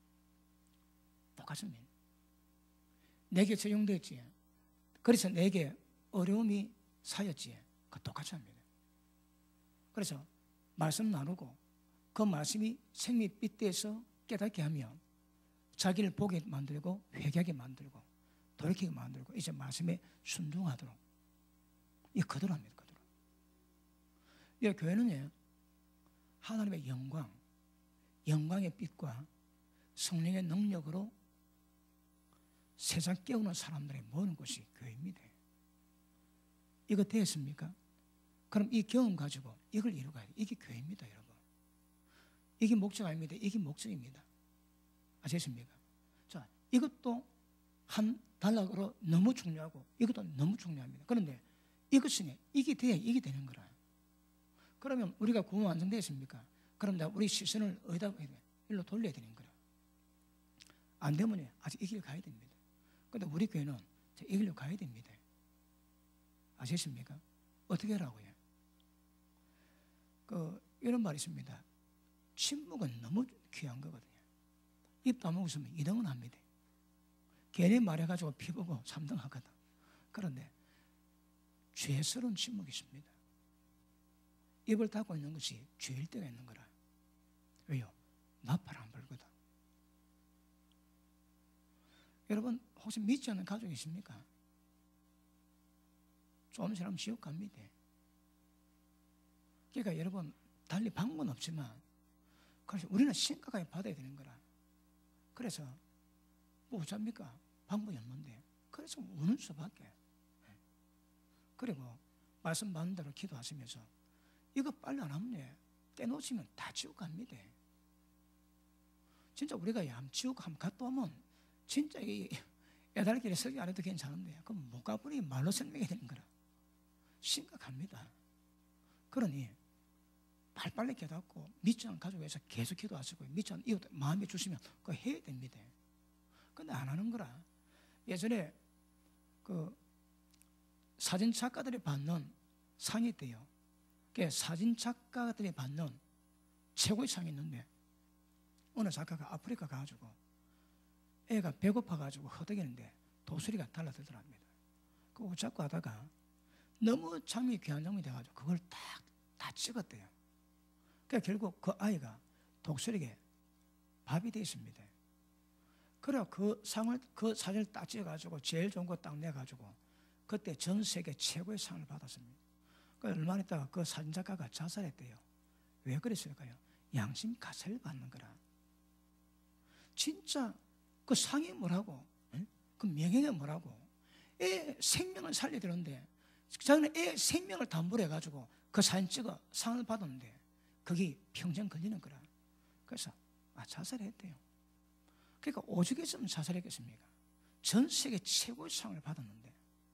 똑같습니다. 내게 적용됐지. 그래서 내게 어려움이 쌓였지. 그 똑같이 합니다. 그래서 말씀 나누고 그 말씀이 생명빛 대에서 깨닫게 하면 자기를 보게 만들고 회개하게 만들고 돌이키게 만들고 이제 말씀에 순종하도록 이 그대로 합니다. 그대로. 이 교회는요 하나님의 영광의 빛과 성령의 능력으로 세상 깨우는 사람들이 모이는 곳이 교회입니다. 이거 되었습니까? 그럼 이 경험 가지고 이걸 이루어가야 돼. 이게 교회입니다, 여러분. 이게 목적 아닙니다. 이게 목적입니다. 아시겠습니까? 자, 이것도 한 단락으로 너무 중요하고 이것도 너무 중요합니다. 그런데 이것은 이게 돼야 이게 되는 거라. 그러면 우리가 구원 완성되었습니까? 그럼 우리 시선을 어디다 해야 돼? 일로 돌려야 되는 거라. 안 되면 아직 이 길 가야 됩니다. 그런데 우리 교회는 이 길로 가야 됩니다. 아시겠습니까? 어떻게 하라고요? 이런 말이 있습니다. 침묵은 너무 귀한 거거든요. 입 다물고 있으면 2등은 합니다. 괜히 말해가지고 피 보고 3등 하거든. 그런데 죄스러운 침묵이 있습니다. 입을 닫고 있는 것이 죄일 때가 있는 거라. 왜요? 나팔 안 불거든. 여러분 혹시 믿지 않는 가족이 있습니까? 좀 사람 지옥 갑니다. 그러니까 여러분 달리 방법은 없지만 그래서 우리는 심각하게 받아야 되는 거라. 그래서 뭐 어쩝니까? 방법이 없는데 그래서 우는 수밖에. 그리고 말씀 받는 대로 기도하시면서 이거 빨리 안 하면 떼놓으시면 다 지옥 갑니다. 진짜 우리가 지옥 한번 갔다 오면 진짜 이 애달길에 설교 안 해도 괜찮은데 그럼 못 가버리 말로 설명해야 되는 거라. 심각합니다. 그러니 빨리 깨닫고 믿지 않는 가족에서 계속 기도하시고 믿지 않는 이웃 마음에 주시면 그거 해야 됩니다. 근데 안 하는 거라. 예전에 사진 작가들이 받는 상이 있대요. 사진 작가들이 받는 최고의 상이 있는데 어느 작가가 아프리카 가가지고 애가 배고파가지고 허덕이는데 도수리가 달라들더랍니다. 그거 잡고 하다가 너무 장면이 귀한 장면이 돼가지고 그걸 다 찍었대요. 그러니까 결국 그 아이가 독수리에게 밥이 되어 있습니다. 그래 그 사진을 딱 찍어가지고 제일 좋은 거 딱 내가지고 그때 전 세계 최고의 상을 받았습니다. 얼마 있다가 그 사진 작가가 자살했대요. 왜 그랬을까요? 양심 가살을 받는 거라. 진짜 그 상이 뭐라고? 그 명예가 뭐라고? 애 생명을 살려드렸는데 자기는 애 생명을 담보로 해가지고 그 사진 찍어 상을 받았는데 그게 평생 걸리는 거라. 그래서 자살했대요. 그러니까 오죽했으면 자살했겠습니까? 전 세계 최고의 상을 받았는데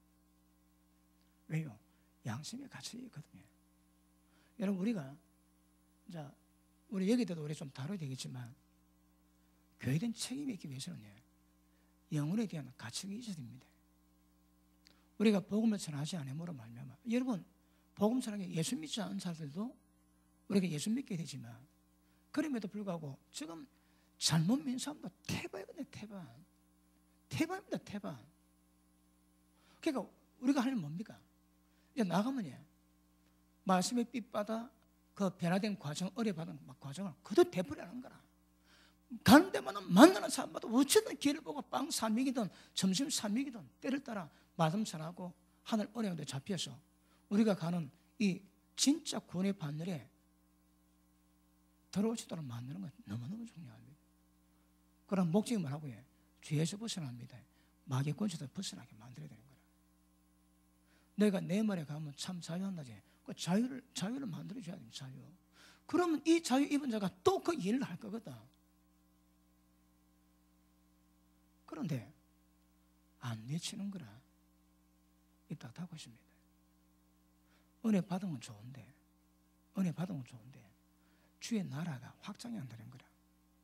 왜요? 양심의 가치거든요. 여러분 우리가 이제 우리 여기도 우리 좀 다뤄야 되겠지만 교회된 책임이 있기 위해서는 영혼에 대한 가치가 있어야 됩니다. 우리가 복음을 전하지 않음으로 말미암아 여러분 복음 전하기 예수 믿지 않은 사람들도 우리가 예수 믿게 되지만 그럼에도 불구하고 지금 잘못 믿는 사람도 태반이거든요. 태반입니다. 태반. 그러니까 우리가 하는 뭡니까? 이제 나가면 말씀의 빛받아 그 변화된 과정, 어려받은 과정을 그대로 되풀이하는 거라. 가는 데마다 만나는 사람마다 어쨌든 길을 보고 빵 삼익이든 점심 삼익이든 때를 따라 말씀 전하고 하늘 은혜에 잡혀서 우리가 가는 이 진짜 구원의 바늘에 들어오시도록 만드는 건 너무너무 중요합니다. 그런 목적이 뭐라고요? 죄에서 벗어납니다. 마귀의 권세에서 벗어나게 만들어야 되는 거라. 내가 내 말에 가면 참 자유한다지. 그 자유를 만들어줘야 됩니다. 자유. 그러면 이 자유 입은 자가 또 그 일을 할 거거든. 그런데 안 내치는 거라. 입 다 닫고 있습니다. 은혜 받은 건 좋은데 주의 나라가 확장이 안 되는 거라.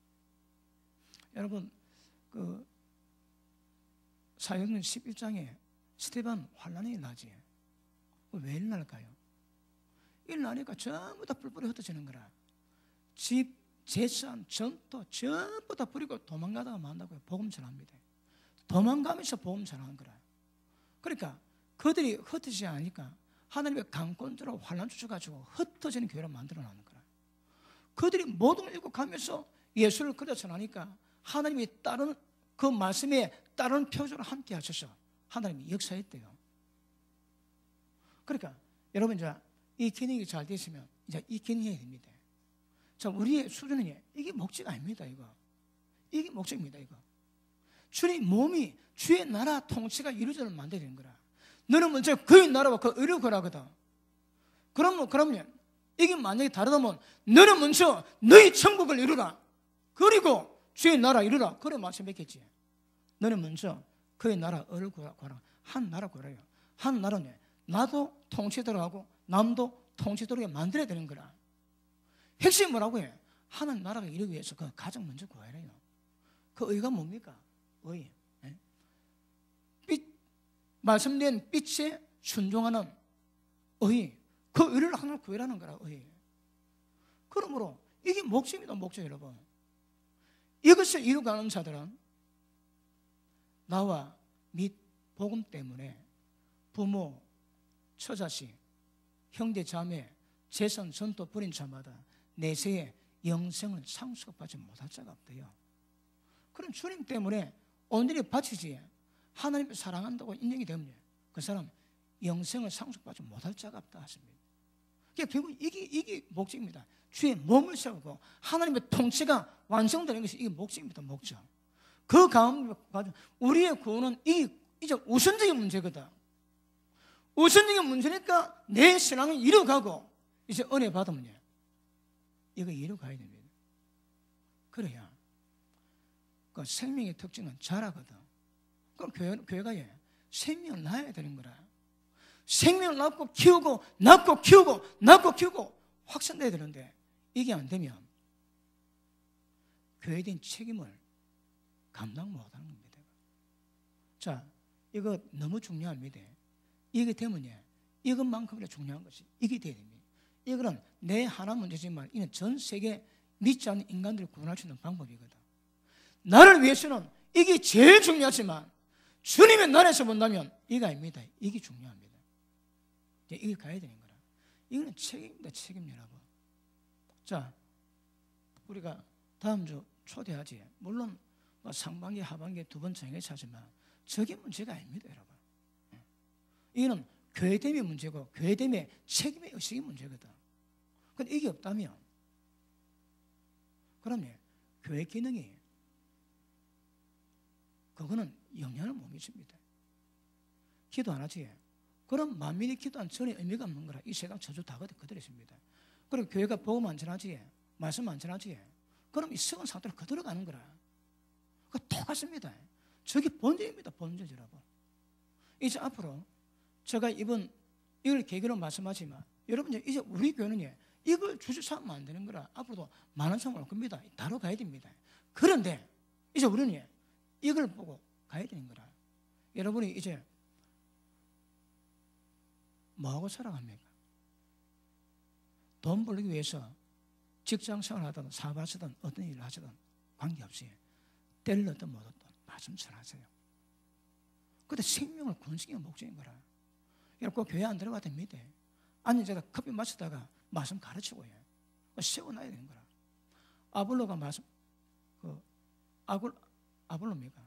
여러분 그 사도행전 11장에 스데반 환란이 일어나지. 왜 일어날까요? 일어나니까 전부 다 뿔뿔이 흩어지는 거라. 집, 재산, 전토 전부 다 버리고 도망가다가 만나고요. 복음 전합니다. 도망가면서 복음 전하는 거라. 그러니까 그들이 흩어지지 않으니까 하나님의 강권으로 환란 주셔가지고 흩어지는 교회를 만들어내는 거라. 그들이 모든 걸 읽고 가면서 예수를 그려 전하니까 하나님이 다른 그 말씀에 다른 표적을 함께 하셔서 하나님이 역사했대요. 그러니까 여러분 이제 이 기능이 잘 되시면 이제 이 기능 해야 됩니다. 자, 우리의 수준은 이게 목적 아닙니다. 이게 목적입니다. 이거 주님 몸이 주의 나라 통치가 이루어지는 만들어야 되는 거라. 너는 먼저 그의 나라와 그 의를 구하거든. 그러면 이게 만약에 다르다면 너는 먼저 너의 천국을 이루라. 그리고 주의 나라 이루라. 그래 말씀했겠지. 너는 먼저 그의 나라 의를 구하라. 한 나라 구하라요. 한 나라는 나도 통치도록 하고 남도 통치도록 만들어야 되는 거라. 핵심이 뭐라고 해? 하나님 나라가 이루기 위해서 그 가장 먼저 구해야 해요. 그 의가 뭡니까? 의. 말씀된 빛에 순종하는 의. 그 의를 하나 구해라는 거라. 의. 그러므로 이게 목적입니다. 목적 여러분. 이것을 이루가는 자들은 나와 및 복음 때문에 부모, 처자식, 형제, 자매, 재산, 전토 버린 자마다 내세에 영생을 상속받지 못할 자가 없대요. 그럼 주님 때문에 오늘이 바치지 하나님을 사랑한다고 인정이 되면 그 사람 영생을 상속받지 못할 자가 없다 하십니다. 그러니까 결국 이게 목적입니다. 주의 몸을 세우고 하나님의 통치가 완성되는 것이 이게 목적입니다. 목적. 그 가운데 우리의 구원은 이제 우선적인 문제거든. 우선적인 문제니까 내 신앙을 이뤄가고 이제 은혜 받으면 이거 이뤄가야 됩니다. 그래야 그 생명의 특징은 자라거든. 그럼 교회가 생명을 낳아야 되는 거라. 생명을 낳고 키우고 낳고 키우고 낳고 키우고 확산돼야 되는데 이게 안 되면 교회에 대한 책임을 감당 못하는 겁니다. 자, 이거 너무 중요합니다. 이게 되면 이것만큼이나 중요한 것이 이게 돼야 됩니다. 이거는 내 하나 문제지만 이는 전 세계 믿지 않는 인간들을 구원할 수 있는 방법이거든. 나를 위해서는 이게 제일 중요하지만 주님의 나라에서 본다면 이거 아닙니다. 이게 중요합니다. 이게 가야 되는 거라. 이거는 책임입니다. 책임 여러분. 자, 우리가 다음 주 초대하지. 물론 상반기 하반기 두 번 정해차지만 저게 문제가 아닙니다. 여러분. 이거는 교회됨의 문제고 교회됨의 책임의 의식이 문제거든. 근데 이게 없다면 그러면 교회 기능이 그거는 영향을 못 미칩니다. 기도 안 하지. 그럼 만민이 기도한 전에 의미가 없는 거라. 이 세상 저주 다 그대로 있습니다. 그리고 교회가 복음 안 전하지, 말씀 안 전하지. 그럼 이 썩은 상태로 그대로 가는 거라. 그 똑같습니다. 저게 본질입니다. 본질 여러분. 이제 앞으로 제가 이걸 계기로 말씀하지만 여러분 이제 우리 교회는 이걸 주제 삼으면 안 되는 거라. 앞으로도 많은 상황을 올 겁니다. 다뤄가야 됩니다. 그런데 이제 우리는 이걸 보고 가야 되는 거라. 여러분이 이제 뭐하고 살아갑니까? 돈 벌기 위해서 직장 생활을 하든 사업하시든 어떤 일을 하시든 관계없이 때를 얻든 못 얻든 말씀 전하세요. 근데 생명을 건지기가 목적인 거라. 여러분 교회 안 들어가도 됩니다. 앉아서 커피 마시다가 말씀 가르치고 세워놔야 되는 거라. 아볼로가 말씀 아볼로입니까?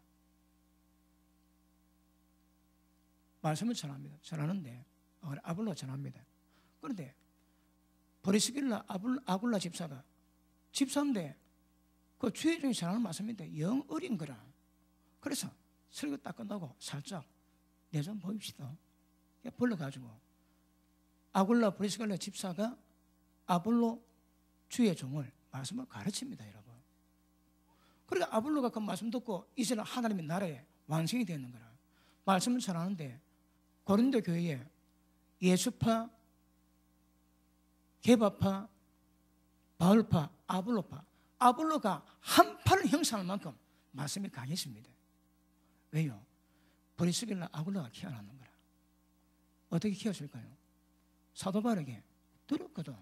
말씀을 전합니다. 전하는데 아볼로가 전합니다. 그런데 브리스길라 아굴라 집사가 집사인데 그 주의 중에 전하는 말씀인데 영 어린 거라. 그래서 설교 딱 끝나고 살짝 내 좀 보입시다. 불러가지고 아굴라 브리스길라 집사가 아볼로 주의 종을 말씀을 가르칩니다. 여러분. 그러니까 아볼로가 그 말씀 듣고 이제는 하나님의 나라에 완성이 되는 거라. 말씀을 전하는데 고린도 교회에 예수파, 게바파, 바울파, 아볼로파, 아볼로가 한 팔을 형성할 만큼 말씀이 강했습니다. 왜요? 브리스길라 아굴라가 키워놨는 거라. 어떻게 키웠을까요? 사도 바울에게 들었거든.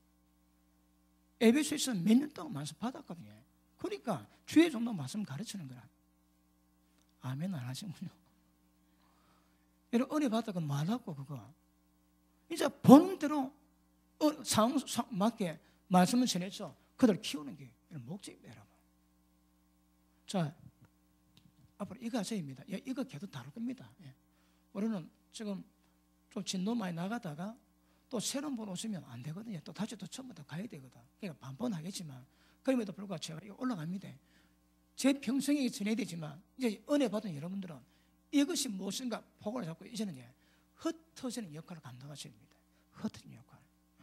에베소에서 몇 년 동안 말씀 받았거든요. 그러니까 주의 종도 말씀 가르치는 거라. 아멘 안 하시군요. 여러분 은혜 받다가 말하고 그거 이제 본대로 상황 맞게 말씀을 전해서 그들 키우는 게 목적입니다. 여러분. 자, 앞으로 이거 하셔야입니다. 이거 계속 다룰 겁니다. 우리는 지금 좀 진도 많이 나가다가 또 새로운 분 오시면 안 되거든요. 또 다시 또 처음부터 가야 되거든. 그러니까 반복하겠지만 그럼에도 불구하고 제가 이거 올라갑니다. 제 평생에 전해야 되지만 이제 은혜 받은 여러분들은 이것이 무엇인가 포괄을 잡고 이제는 흩어지는 역할을 감당하셔야 됩니다. 흩어지는 역할.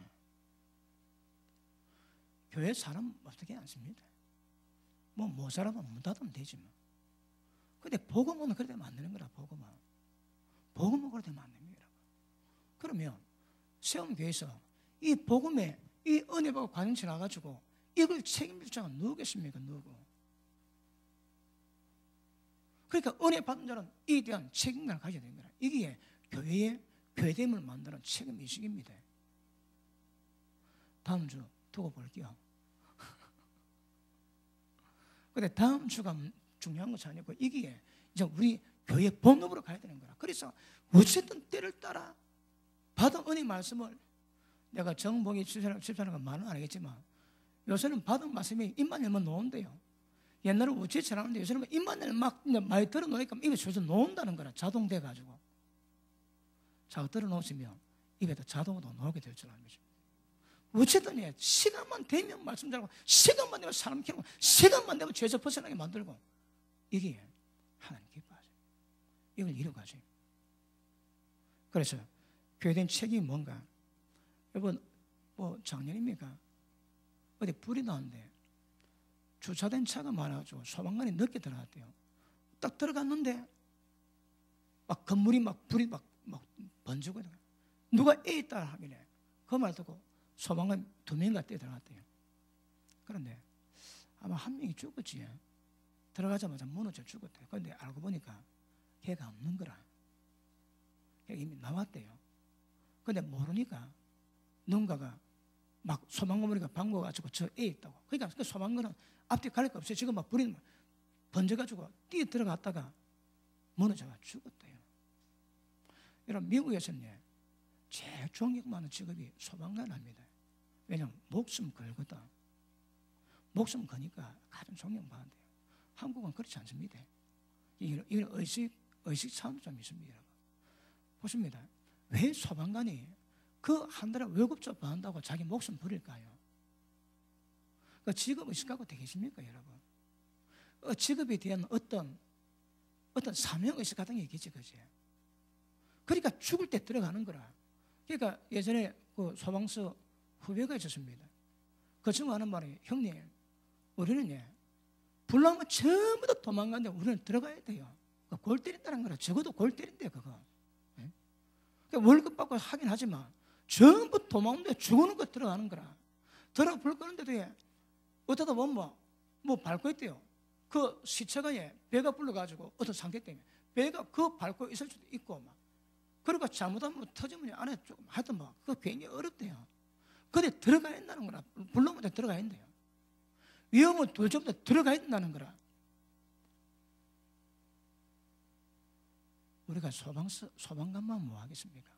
교회 사람 어떻게 않습니다. 뭐 모자라면 문 닫으면 되지 뭐. 근데 복음은 그래 되면 안 되는 거라. 복음은 그래 되면 안 됩니다. 그러면 세움교회에서 이 복음에 이 은혜 받고 과정 지나가지고 이걸 책임질 자가 누구겠습니까? 누구? 그러니까 은혜 받은 자는 이에 대한 책임감을 가져야 됩니다. 이게 교회의 교회됨을 만드는 책임의식입니다. 다음 주 두고 볼게요. 근데 다음 주가 중요한 것이 아니고 이게 이제 우리 교회 본업으로 가야 되는 거라. 그래서 어쨌든 때를 따라 받은 은혜 말씀을 내가 정복이 집사는 건 말은 안 하겠지만 요새는 받은 말씀이 입만 열면 놓은대요. 옛날에 우체처럼 하는데 요새는 입만 열면 막 많이 들어놓으니까 입에 조져 놓는다는 거라. 자동돼가지고. 자, 들어놓으시면 입에다 자동으로 놓게 될 줄 알죠. 어쨌든 시간만 되면 말씀 잘하고 시간만 되면 사람 키우고 시간만 되면 죄에서 벗어나게 만들고 이게 하나님 기뻐하죠. 이걸 이루어가죠. 그래서 교회된 책임이 뭔가? 여러분 뭐 작년입니까? 어디 불이 나는데 주차된 차가 많아가지고 소방관이 늦게 들어갔대요. 딱 들어갔는데 막 건물이 막 불이 막 번지고 누가 애 있다 하길래 그 말 듣고 소방관 2명인가 뛰어 들어갔대요. 그런데 아마 1명이 죽었지. 들어가자마자 무너져 죽었대요. 그런데 알고 보니까 걔가 없는 거라. 걔가 이미 나왔대요. 그런데 모르니까 누군가가 막 소방관이가 방궈가지고 저 애 있다고. 그러니까 그 소방관은 앞뒤 가릴 거 없어요. 지금 막 불이 번져가지고 뛰어 들어갔다가 무너져가 죽었대요. 여러분 미국에서는 제일 존경 많은 직업이 소방관입니다. 왜냐하면 목숨 걸거든. 목숨 거니까 가장 존경받는데요. 한국은 그렇지 않습니다. 이런 의식 차원도 좀 있습니다. 여러분. 보십니다. 왜 소방관이 그 한 달에 월급조 받는다고 자기 목숨 버릴까요? 그 직업 의식 갖고 되겠습니까, 여러분? 직업에 대한 어떤 사명 의식 같은 게 있겠지, 그지? 그러니까 죽을 때 들어가는 거라. 그러니까 예전에 그 소방서 후배가 있었습니다. 그 친구 하는 말이 형님, 우리는 불나면 전부 다 도망가는데 우리는 들어가야 돼요. 골 때린다는 거라. 적어도 골 때린대 그거. 그러니까 월급 받고 하긴 하지만 전부 도망오는데 죽는 거 들어가는 거라. 들어가 불 끄는데도 어쩌다 보면 뭐 밟고 있대요. 그 시체가 배가 불러가지고 어떤 상태 때문에 배가 그 밟고 있을 수도 있고 막. 그러니까 잘못하면 터지면 안에 조금 하여튼 막 그거 굉장히 어렵대요. 근데 들어가야 된다는 거라. 불러면 들어가야 된대요. 위험은 둘째부터 들어가야 된다는 거라. 우리가 소방관만 뭐 하겠습니까?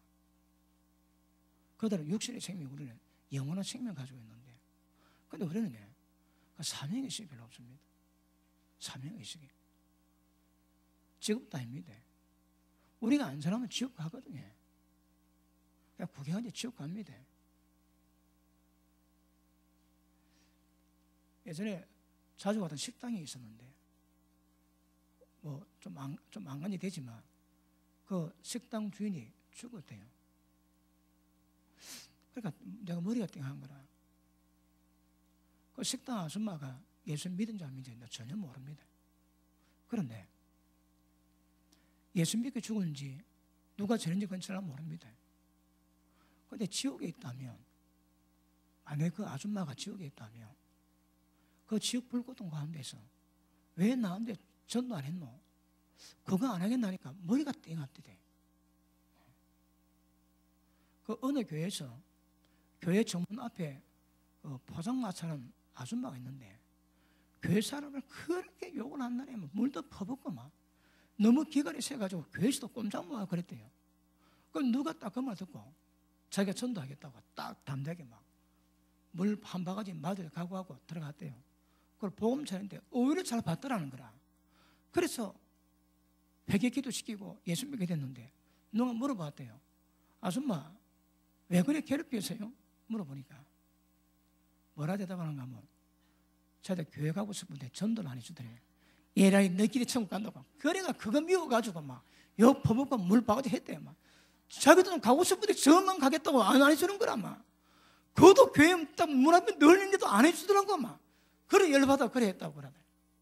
그들은 육신의 생명, 우리는 영원한 생명 가지고 있는데, 근데 우리는 그 사명의식이 별로 없습니다. 사명의식이. 직업도 아닙니다. 우리가 안 살아면 지옥 가거든요. 그냥 구경하지 지옥 갑니다. 예전에 자주 가던 식당이 있었는데, 뭐 좀 안 간지 되지만, 그 식당 주인이 죽었대요. 그러니까 내가 머리가 띵한 거라. 그 식당 아줌마가 예수 믿은지 안 믿은지 전혀 모릅니다. 그런데 예수 믿고 죽은지 누가 전인지 그건 잘 모릅니다. 그런데 지옥에 있다면, 만약에 그 아줌마가 지옥에 있다면 그 지옥 불고통 가운데서 왜 나한테 전도 안 했노? 그거 안 하겠다니까 머리가 띵하대. 그 어느 교회에서 교회 정문 앞에 포장마차는 아줌마가 있는데 교회 사람을 그렇게 욕을 한다니 물도 퍼붓고 막 너무 기갈이 세가지고 교회에서도 꼼짝 못하고 그랬대요. 그럼 누가 딱 그 말 듣고 자기가 전도하겠다고 딱 담대하게 막 물 한 바가지 맞을 각오하고 들어갔대요. 그걸 복음 전했는데 오히려 잘 받더라는 거라. 그래서 회개 기도시키고 예수 믿게 됐는데 누가 물어봤대요. 아줌마 왜 그래 괴롭히세요? 물어보니까 뭐라 대답하는가 하면 자기가 교회 가고 싶은데 전도를 안 해주더래. 얘라이 너끼리 천국 간다고. 그래가 그거 미워가지고 막 요 퍼붓고 물 바가지 했대. 막 자기들은 가고 싶은데 저만 가겠다고 안 해주는 거라. 막 그것도 교회 딱 문 앞에 널리는데도 안 해주더라고. 막 그래 열받아 그래 했다고 그러더라.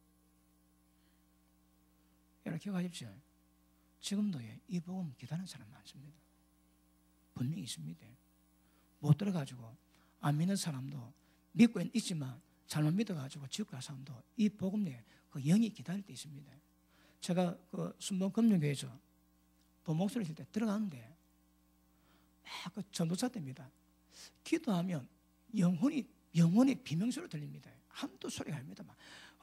여러분 기억하십시오. 지금도 이 복음 기다리는 사람 많습니다. 분명히 있습니다. 못 들어가지고 안 믿는 사람도 믿고 있지만 잘못 믿어가지고 지옥 갈 사람도 이 복음 내에 그 영이 기다릴 때 있습니다. 제가 그 순봉 금융교회에서 목소리 칠 때 들어가는데 그 전도사 때입니다. 기도하면 영혼의 비명소리 들립니다. 한두 소리가 아닙니다. 막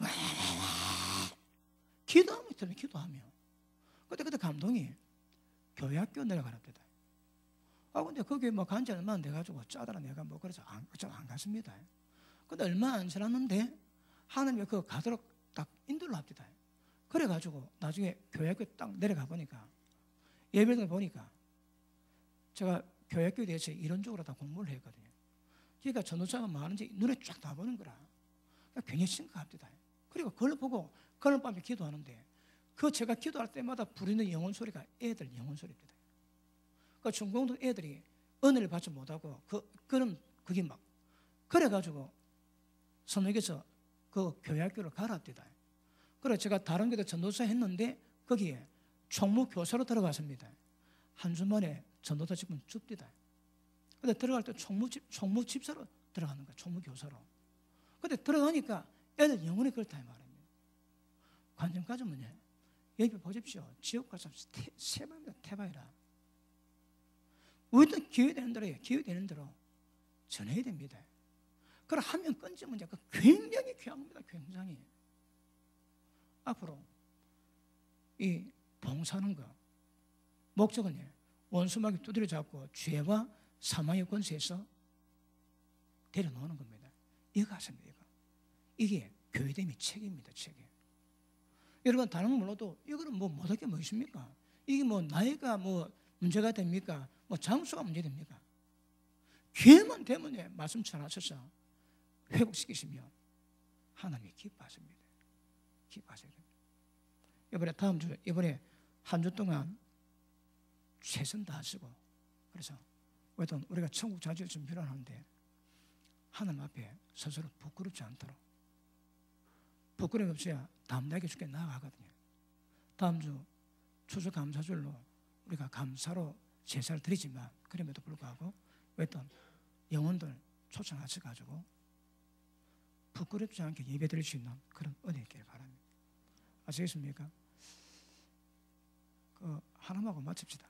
기도하면 들려요. 기도하면. 그때 감동이 교회 학교 내려가랍니다. 근데 거기 뭐 간지 얼마 안 돼가지고 짜다라 내가 뭐 그래서 안 갔습니다. 근데 얼마 안 지났는데 하나님이 그거 가도록 딱 인도를 합니다. 그래가지고 나중에 교회 학교 딱 내려가 보니까 예배를 보니까 제가 교회 학교에 대해서 이론적으로 다 공부를 했거든요. 그러니까 전도사가 뭐 하는지 눈에 쫙 다 보는 거라. 굉장히 심각합니다. 그리고 그걸 보고 그날 밤에 기도하는데 그 제가 기도할 때마다 부르는 영혼 소리가 애들 영혼 소리입니다. 그 중공도 애들이 은혜를 받지 못하고 그게 막 그래가지고 선생님께서 그 교회 학교를 가랍니다. 그래서 제가 다른 교도 전도사 했는데 거기에 총무 교사로 들어갔습니다. 한 주 만에 전도사 직분 줍디다. 근데 들어갈 때 총무 집사로 들어가는 거야. 총무 교사로. 근데 들어가니까 애들 영혼이 그렇다 이 말입니다. 관심 가지면요. 여기 보십시오. 지옥 가서 세방이다 태방이라. 우리도 기회되는 대로 기회되는 대로 전해야 됩니다. 그럼 한 명 끊지면 굉장히 귀합니다. 굉장히. 앞으로 이 봉사하는 거 목적은 원수마귀 두드려 잡고 죄와 사망의 권세에서 데려놓는 겁니다. 이거 같습니다. 이게 교회됨의 책임입니다. 책임. 여러분 다른 건 몰라도 이거는 뭐 못할 게 뭐 있습니까? 이게 뭐 나이가 뭐 문제가 됩니까? 뭐 장수가 문제 됩니까? 기회만 되면 말씀 전하셔서 회복시키시면 하나님이 기뻐하십니다. 기뻐하셔야 됩니다. 이번에 한 주 동안 최선 다하시고 그래서 우리가 천국 자주 준비를 하는데 하나님 앞에 스스로 부끄럽지 않도록 부끄러움이 없어야 담대하게 주께 나아가거든요. 다음 주 추수감사절로 우리가 감사로 제사를 드리지만 그럼에도 불구하고 영혼들 초청하셔가지고 부끄럽지 않게 예배드릴 수 있는 그런 은혜 있기를 바랍니다. 아시겠습니까? 하나님하고 마칩시다.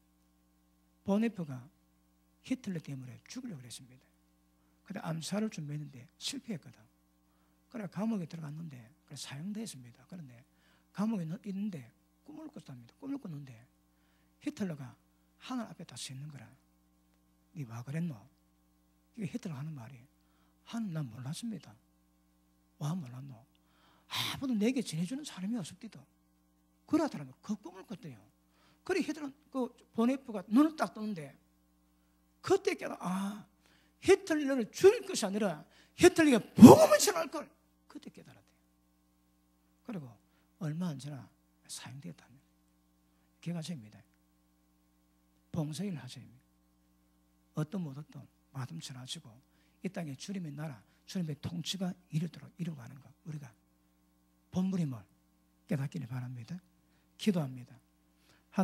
보네프가 히틀러 때문에 죽으려고 했습니다. 근데 암살을 준비했는데 실패했거든. 그래 감옥에 들어갔는데 그래 사형됐습니다. 그런데 감옥에 있는데 꿈을 꿨답니다. 꿈을 꿨는데 히틀러가 하늘 앞에 다 서 있는 거라. 니 와 그랬노? 이게 히틀러가 하는 말이 하늘 난 몰랐습니다. 와 몰랐노? 아무도 내게 전해주는 사람이 없었디도. 그러더라고요. 그 꿈을 꿨대요. 그래 히틀러는 보네프가 눈을 딱 뜨는데 그때 깨달아 히틀러를 죽일 것이 아니라 히틀러가 복음을 전할 걸 그때 깨달았대요. 그리고 얼마 안 지나 사형되었답니다. 기억하십니다. 봉사일 하셔야 합니다. 어떤 못 어떤 마음 전하시고 이 땅에 주님의 나라 주님의 통치가 이루어가는 것 우리가 본부림을 깨닫기를 바랍니다. 기도합니다.